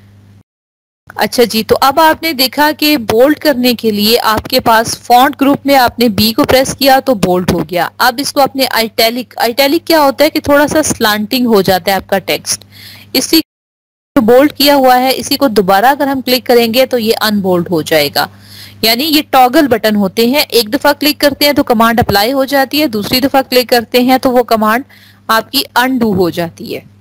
अच्छा जी, तो अब आपने देखा कि बोल्ड करने के लिए आपके पास फॉन्ट ग्रुप में आपने बी को प्रेस किया तो बोल्ड हो गया। अब इसको आपने आइटैलिक, आइटैलिक क्या होता है कि थोड़ा सा स्लांटिंग हो जाता है आपका टेक्स्ट। इसी जो बोल्ड किया हुआ है इसी को दोबारा अगर हम क्लिक करेंगे तो ये अनबोल्ड हो जाएगा। यानी ये टॉगल बटन होते हैं, एक दफा क्लिक करते हैं तो कमांड अप्लाई हो जाती है, दूसरी दफा क्लिक करते हैं तो वो कमांड आपकी अनडू हो जाती है।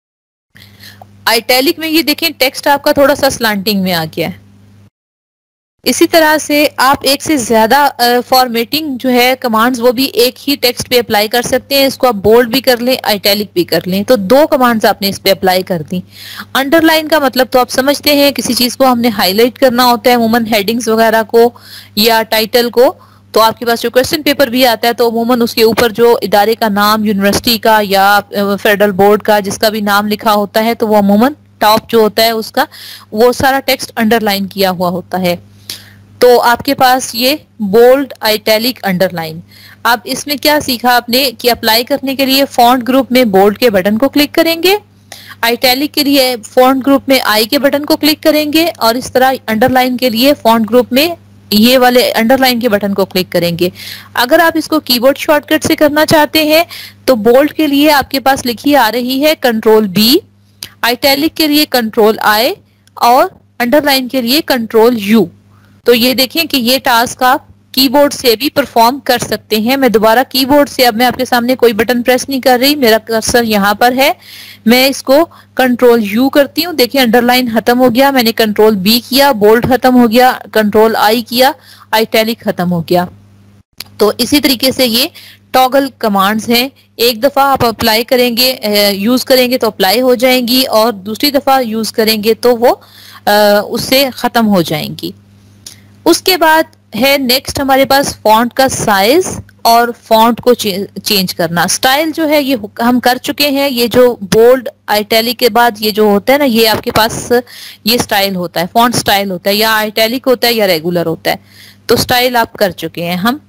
आइटैलिक में ये देखें टेक्स्ट आपका थोड़ा सा स्लांटिंग में आ गया है। इसी तरह से आप एक से ज्यादा फॉर्मेटिंग जो है कमांड्स वो भी एक ही टेक्स्ट पे अप्लाई कर सकते हैं। इसको आप बोल्ड भी कर लें, आइटैलिक भी कर लें। तो दो कमांड्स आपने इस पे अप्लाई कर दी। अंडरलाइन का मतलब तो आप समझते हैं, किसी चीज को हमने हाईलाइट करना होता है, अमूमन हेडिंग्स वगैरह को या टाइटल को। तो आपके पास जो क्वेश्चन पेपर भी आता है तो अमूमन उसके ऊपर जो इदारे का नाम, यूनिवर्सिटी का या फेडरल बोर्ड का जिसका भी नाम लिखा होता है, तो वो अमूमन टॉप जो होता है उसका वो सारा टेक्स्ट अंडरलाइन किया हुआ होता है। तो आपके पास ये बोल्ड, आइटैलिक, अंडरलाइन। अब इसमें क्या सीखा आपने कि अप्लाई करने के लिए फॉन्ट ग्रुप में बोल्ड के बटन को क्लिक करेंगे, आइटैलिक के लिए फॉन्ट ग्रुप में आई के बटन को क्लिक करेंगे, और इस तरह अंडरलाइन के लिए फॉन्ट ग्रुप में ये वाले अंडरलाइन के बटन को क्लिक करेंगे। अगर आप इसको कीबोर्ड शॉर्टकट से करना चाहते हैं तो बोल्ड के लिए आपके पास लिखी आ रही है कंट्रोल बी, आइटैलिक के लिए कंट्रोल आई और अंडरलाइन के लिए कंट्रोल यू। तो ये देखें कि ये टास्क आप कीबोर्ड से भी परफॉर्म कर सकते हैं। मैं दोबारा कीबोर्ड से, अब मैं आपके सामने कोई बटन प्रेस नहीं कर रही, मेरा कर्सर यहाँ पर है। मैं इसको कंट्रोल यू करती हूँ, देखिए अंडरलाइन खत्म हो गया, मैंने कंट्रोल बी किया, बोल्ड खत्म हो गया, कंट्रोल आई किया, आइटैलिक खत्म हो गया। तो इसी तरीके से ये टॉगल कमांड्स हैं। एक दफा आप अप्लाई करेंगे, यूज करेंगे तो अप्लाई हो जाएंगी, और दूसरी दफा यूज करेंगे तो वो उससे खत्म हो जाएंगी। उसके बाद है नेक्स्ट हमारे पास फॉन्ट का साइज और फॉन्ट को चेंज करना। स्टाइल जो है ये हम कर चुके हैं। ये जो बोल्ड, आइटैलिक के बाद ये जो होता है ना, ये आपके पास ये स्टाइल होता है, फॉन्ट स्टाइल होता है, या आइटैलिक होता है या रेगुलर होता है। तो स्टाइल आप कर चुके हैं हम।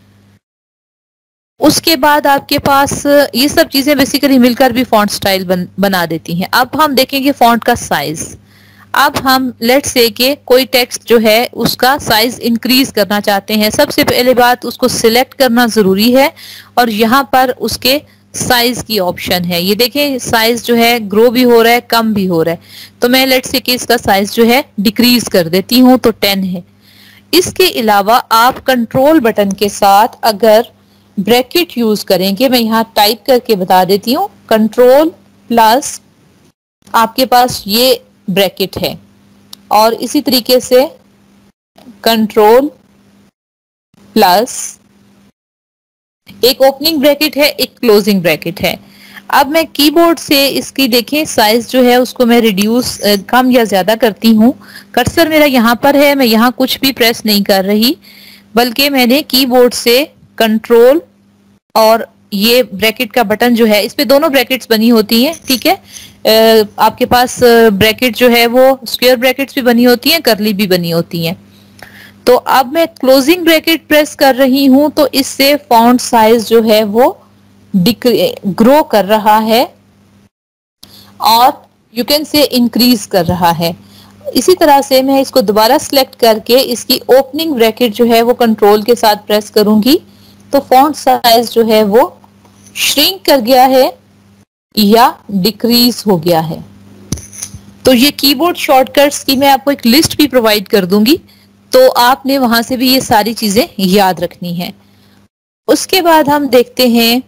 उसके बाद आपके पास ये सब चीजें बेसिकली मिलकर भी फॉन्ट स्टाइल बना देती हैं। अब हम देखेंगे फॉन्ट का साइज। अब हम लेट्स से के कोई टेक्स्ट जो है उसका साइज इंक्रीज करना चाहते हैं। सबसे पहले बात, उसको सिलेक्ट करना जरूरी है, और यहाँ पर उसके साइज की ऑप्शन है। ये देखें साइज जो है ग्रो भी हो रहा है, कम भी हो रहा है। तो मैं लेट्स से के इसका साइज जो है डिक्रीज कर देती हूँ, तो 10 है। इसके अलावा आप कंट्रोल बटन के साथ अगर ब्रैकेट यूज करेंगे, मैं यहाँ टाइप करके बता देती हूँ, कंट्रोल प्लस आपके पास ये ब्रैकेट है, और इसी तरीके से कंट्रोल प्लस एक ओपनिंग ब्रैकेट है, एक क्लोजिंग ब्रैकेट है। अब मैं कीबोर्ड से इसकी देखें साइज जो है उसको मैं रिड्यूस, कम या ज्यादा करती हूँ। कर्सर मेरा यहाँ पर है, मैं यहाँ कुछ भी प्रेस नहीं कर रही, बल्कि मैंने कीबोर्ड से कंट्रोल और ये ब्रैकेट का बटन जो है, इस पे दोनों ब्रैकेट्स बनी होती हैं, ठीक है। आपके पास ब्रैकेट जो है वो स्क्वायर ब्रैकेट्स भी बनी होती हैं, करली भी बनी होती हैं। तो अब मैं क्लोजिंग ब्रैकेट प्रेस कर रही हूं, तो इससे फॉन्ट साइज जो है वो ग्रो कर रहा है, और यू कैन से इंक्रीज कर रहा है। इसी तरह से मैं इसको दोबारा सिलेक्ट करके इसकी ओपनिंग ब्रैकेट जो है वो कंट्रोल के साथ प्रेस करूंगी, तो फॉन्ट साइज जो है वो श्रिंक कर गया है या डिक्रीज हो गया है। तो ये कीबोर्ड शॉर्टकट्स की मैं आपको एक लिस्ट भी प्रोवाइड कर दूंगी, तो आपने वहां से भी ये सारी चीजें याद रखनी है। उसके बाद हम देखते हैं,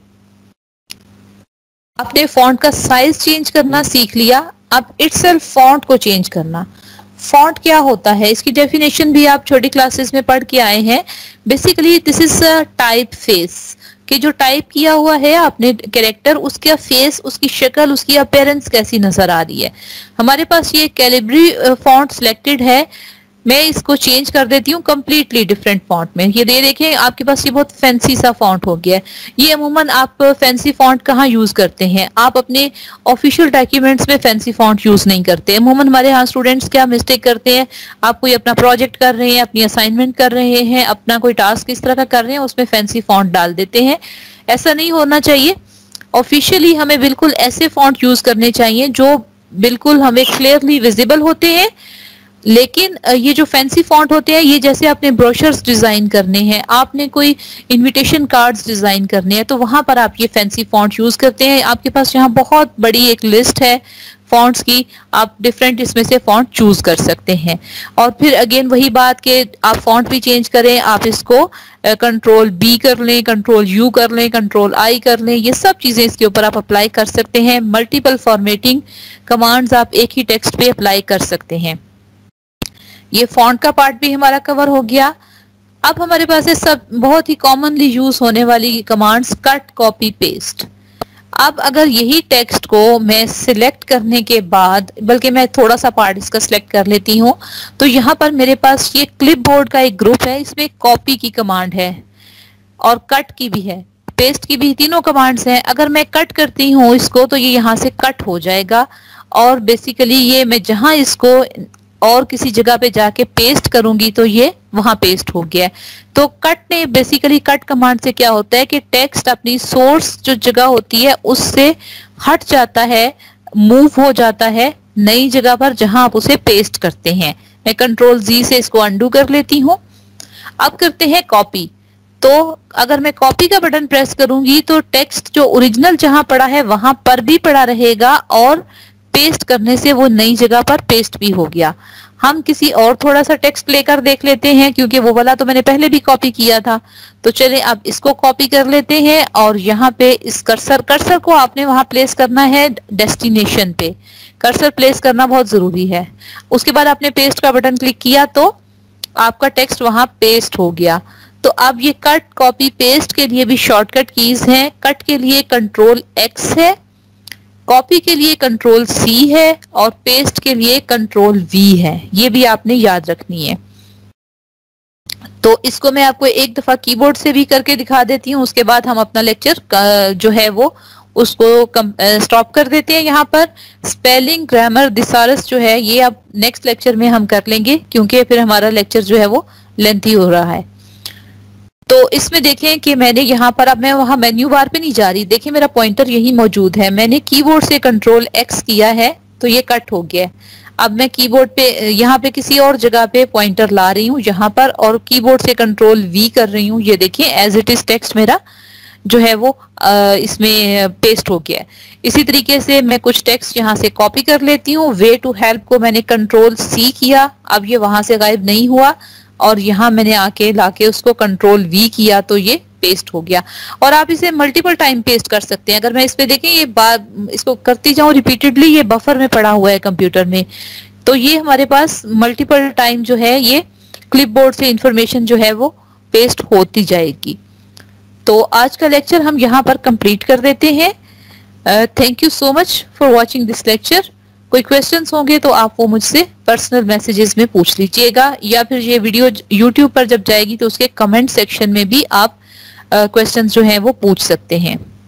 आपने फॉन्ट का साइज चेंज करना सीख लिया। अब इटसेल्फ फॉन्ट को चेंज करना। फॉन्ट क्या होता है, इसकी डेफिनेशन भी आप छोटी क्लासेस में पढ़ के आए हैं। Basically this is a typeface, कि जो टाइप किया हुआ है आपने कैरेक्टर, उसका फेस, उसकी शक्ल, उसकी अपीयरेंस कैसी नजर आ रही है। हमारे पास ये कैलिब्री फॉन्ट सिलेक्टेड है, मैं इसको चेंज कर देती हूँ कंप्लीटली डिफरेंट फॉन्ट में। ये देखें आपके पास ये बहुत फैंसी सा फॉन्ट हो गया है। ये अमूमन आप फैंसी फॉन्ट कहाँ यूज करते हैं, आप अपने ऑफिशियल डॉक्यूमेंट्स में फैंसी फॉन्ट यूज नहीं करते। अमूमन हमारे यहाँ स्टूडेंट्स क्या मिस्टेक करते हैं, आप कोई अपना प्रोजेक्ट कर रहे हैं, अपनी असाइनमेंट कर रहे हैं, अपना कोई टास्क इस तरह का कर रहे हैं, उसमें फैंसी फॉन्ट डाल देते हैं। ऐसा नहीं होना चाहिए। ऑफिशियली हमें बिल्कुल ऐसे फॉन्ट यूज करने चाहिए जो बिल्कुल हमें क्लियरली विजिबल होते हैं। लेकिन ये जो फैंसी फॉन्ट होते हैं, ये जैसे आपने ब्रोशर्स डिजाइन करने हैं, आपने कोई इनविटेशन कार्ड्स डिजाइन करने हैं, तो वहां पर आप ये फैंसी फॉन्ट यूज करते हैं। आपके पास यहाँ बहुत बड़ी एक लिस्ट है फॉन्ट्स की, आप डिफरेंट इसमें से फॉन्ट चूज कर सकते हैं। और फिर अगेन वही बात कि आप फॉन्ट भी चेंज करें, आप इसको कंट्रोल बी कर लें, कंट्रोल यू कर लें, कंट्रोल आई कर लें, ये सब चीजें इसके ऊपर आप अप्लाई कर सकते हैं। मल्टीपल फॉर्मेटिंग कमांड्स आप एक ही टेक्स्ट पे अप्लाई कर सकते हैं। ये फॉन्ट का पार्ट भी हमारा कवर हो गया। अब हमारे पास है सब बहुत ही कॉमनली यूज होने वाली कमांड्स कट, कॉपी, पेस्ट। अब अगर यही टेक्स्ट को मैं सिलेक्ट करने के बाद, बल्कि मैं थोड़ा सा पार्ट इसका सिलेक्ट कर लेती हूँ, तो यहाँ पर मेरे पास ये क्लिपबोर्ड का एक ग्रुप है, इसमें कॉपी की कमांड है और कट की भी है, पेस्ट की भी, तीनों कमांड्स हैं। अगर मैं कट करती हूँ इसको तो ये यहाँ से कट हो जाएगा और बेसिकली ये मैं जहां इसको और किसी जगह पे जाके पेस्ट करूंगी तो ये वहां पेस्ट हो गया है। तो कट ने बेसिकली, कट कमांड से क्या होता है कि टेक्स्ट अपनी सोर्स जो जगह होती है उससे हट जाता है, मूव हो जाता है नई जगह पर जहां आप उसे पेस्ट करते हैं। मैं कंट्रोल जी से इसको अंडू कर लेती हूँ। अब करते हैं कॉपी। तो अगर मैं कॉपी का बटन प्रेस करूंगी तो टेक्स्ट जो ओरिजिनल जहां पड़ा है वहां पर भी पड़ा रहेगा और पेस्ट करने से वो नई जगह पर पेस्ट भी हो गया। हम किसी और थोड़ा सा टेक्स्ट लेकर देख लेते हैं, क्योंकि वो वाला तो मैंने पहले भी कॉपी किया था। तो चलिए अब इसको कॉपी कर लेते हैं और यहाँ पे इस कर्सर को आपने वहां प्लेस करना है डेस्टिनेशन पे। कर्सर प्लेस करना बहुत जरूरी है। उसके बाद आपने पेस्ट का बटन क्लिक किया तो आपका टेक्स्ट वहां पेस्ट हो गया। तो अब ये कट, कॉपी, पेस्ट के लिए भी शॉर्टकट कीज हैं। कट के लिए कंट्रोल एक्स है, कॉपी के लिए कंट्रोल सी है और पेस्ट के लिए कंट्रोल वी है। ये भी आपने याद रखनी है। तो इसको मैं आपको एक दफा कीबोर्ड से भी करके दिखा देती हूँ, उसके बाद हम अपना लेक्चर जो है वो उसको स्टॉप कर देते हैं। यहाँ पर स्पेलिंग, ग्रामर, थिसारस जो है ये अब नेक्स्ट लेक्चर में हम कर लेंगे, क्योंकि फिर हमारा लेक्चर जो है वो लेंथी हो रहा है। तो इसमें देखें कि मैंने यहाँ पर, अब मैं वहां मेन्यू बार पे नहीं जा रही, देखिए मेरा पॉइंटर यही मौजूद है। मैंने कीबोर्ड से कंट्रोल एक्स किया है तो ये कट हो गया। अब मैं कीबोर्ड पे यहाँ पे किसी और जगह पे पॉइंटर ला रही हूँ यहाँ पर, और कीबोर्ड से कंट्रोल वी कर रही हूँ। ये देखिए एज इट इज टेक्स्ट मेरा जो है वो इसमें पेस्ट हो गया है। इसी तरीके से मैं कुछ टेक्स्ट यहाँ से कॉपी कर लेती हूँ। वे टू हेल्प को मैंने कंट्रोल सी किया, अब ये वहां से गायब नहीं हुआ, और यहाँ मैंने आके लाके उसको कंट्रोल वी किया तो ये पेस्ट हो गया। और आप इसे मल्टीपल टाइम पेस्ट कर सकते हैं। अगर मैं इस पे देखें, ये बात इसको करती जाऊं रिपीटेडली, ये बफर में पड़ा हुआ है कंप्यूटर में, तो ये हमारे पास मल्टीपल टाइम जो है ये क्लिपबोर्ड से इंफॉर्मेशन जो है वो पेस्ट होती जाएगी। तो आज का लेक्चर हम यहाँ पर कंप्लीट कर देते हैं। Thank you so much for watching this lecture. कोई क्वेश्चंस होंगे तो आप वो मुझसे पर्सनल मैसेजेस में पूछ लीजिएगा, या फिर ये वीडियो यूट्यूब पर जब जाएगी तो उसके कमेंट सेक्शन में भी आप क्वेश्चंस जो हैं वो पूछ सकते हैं।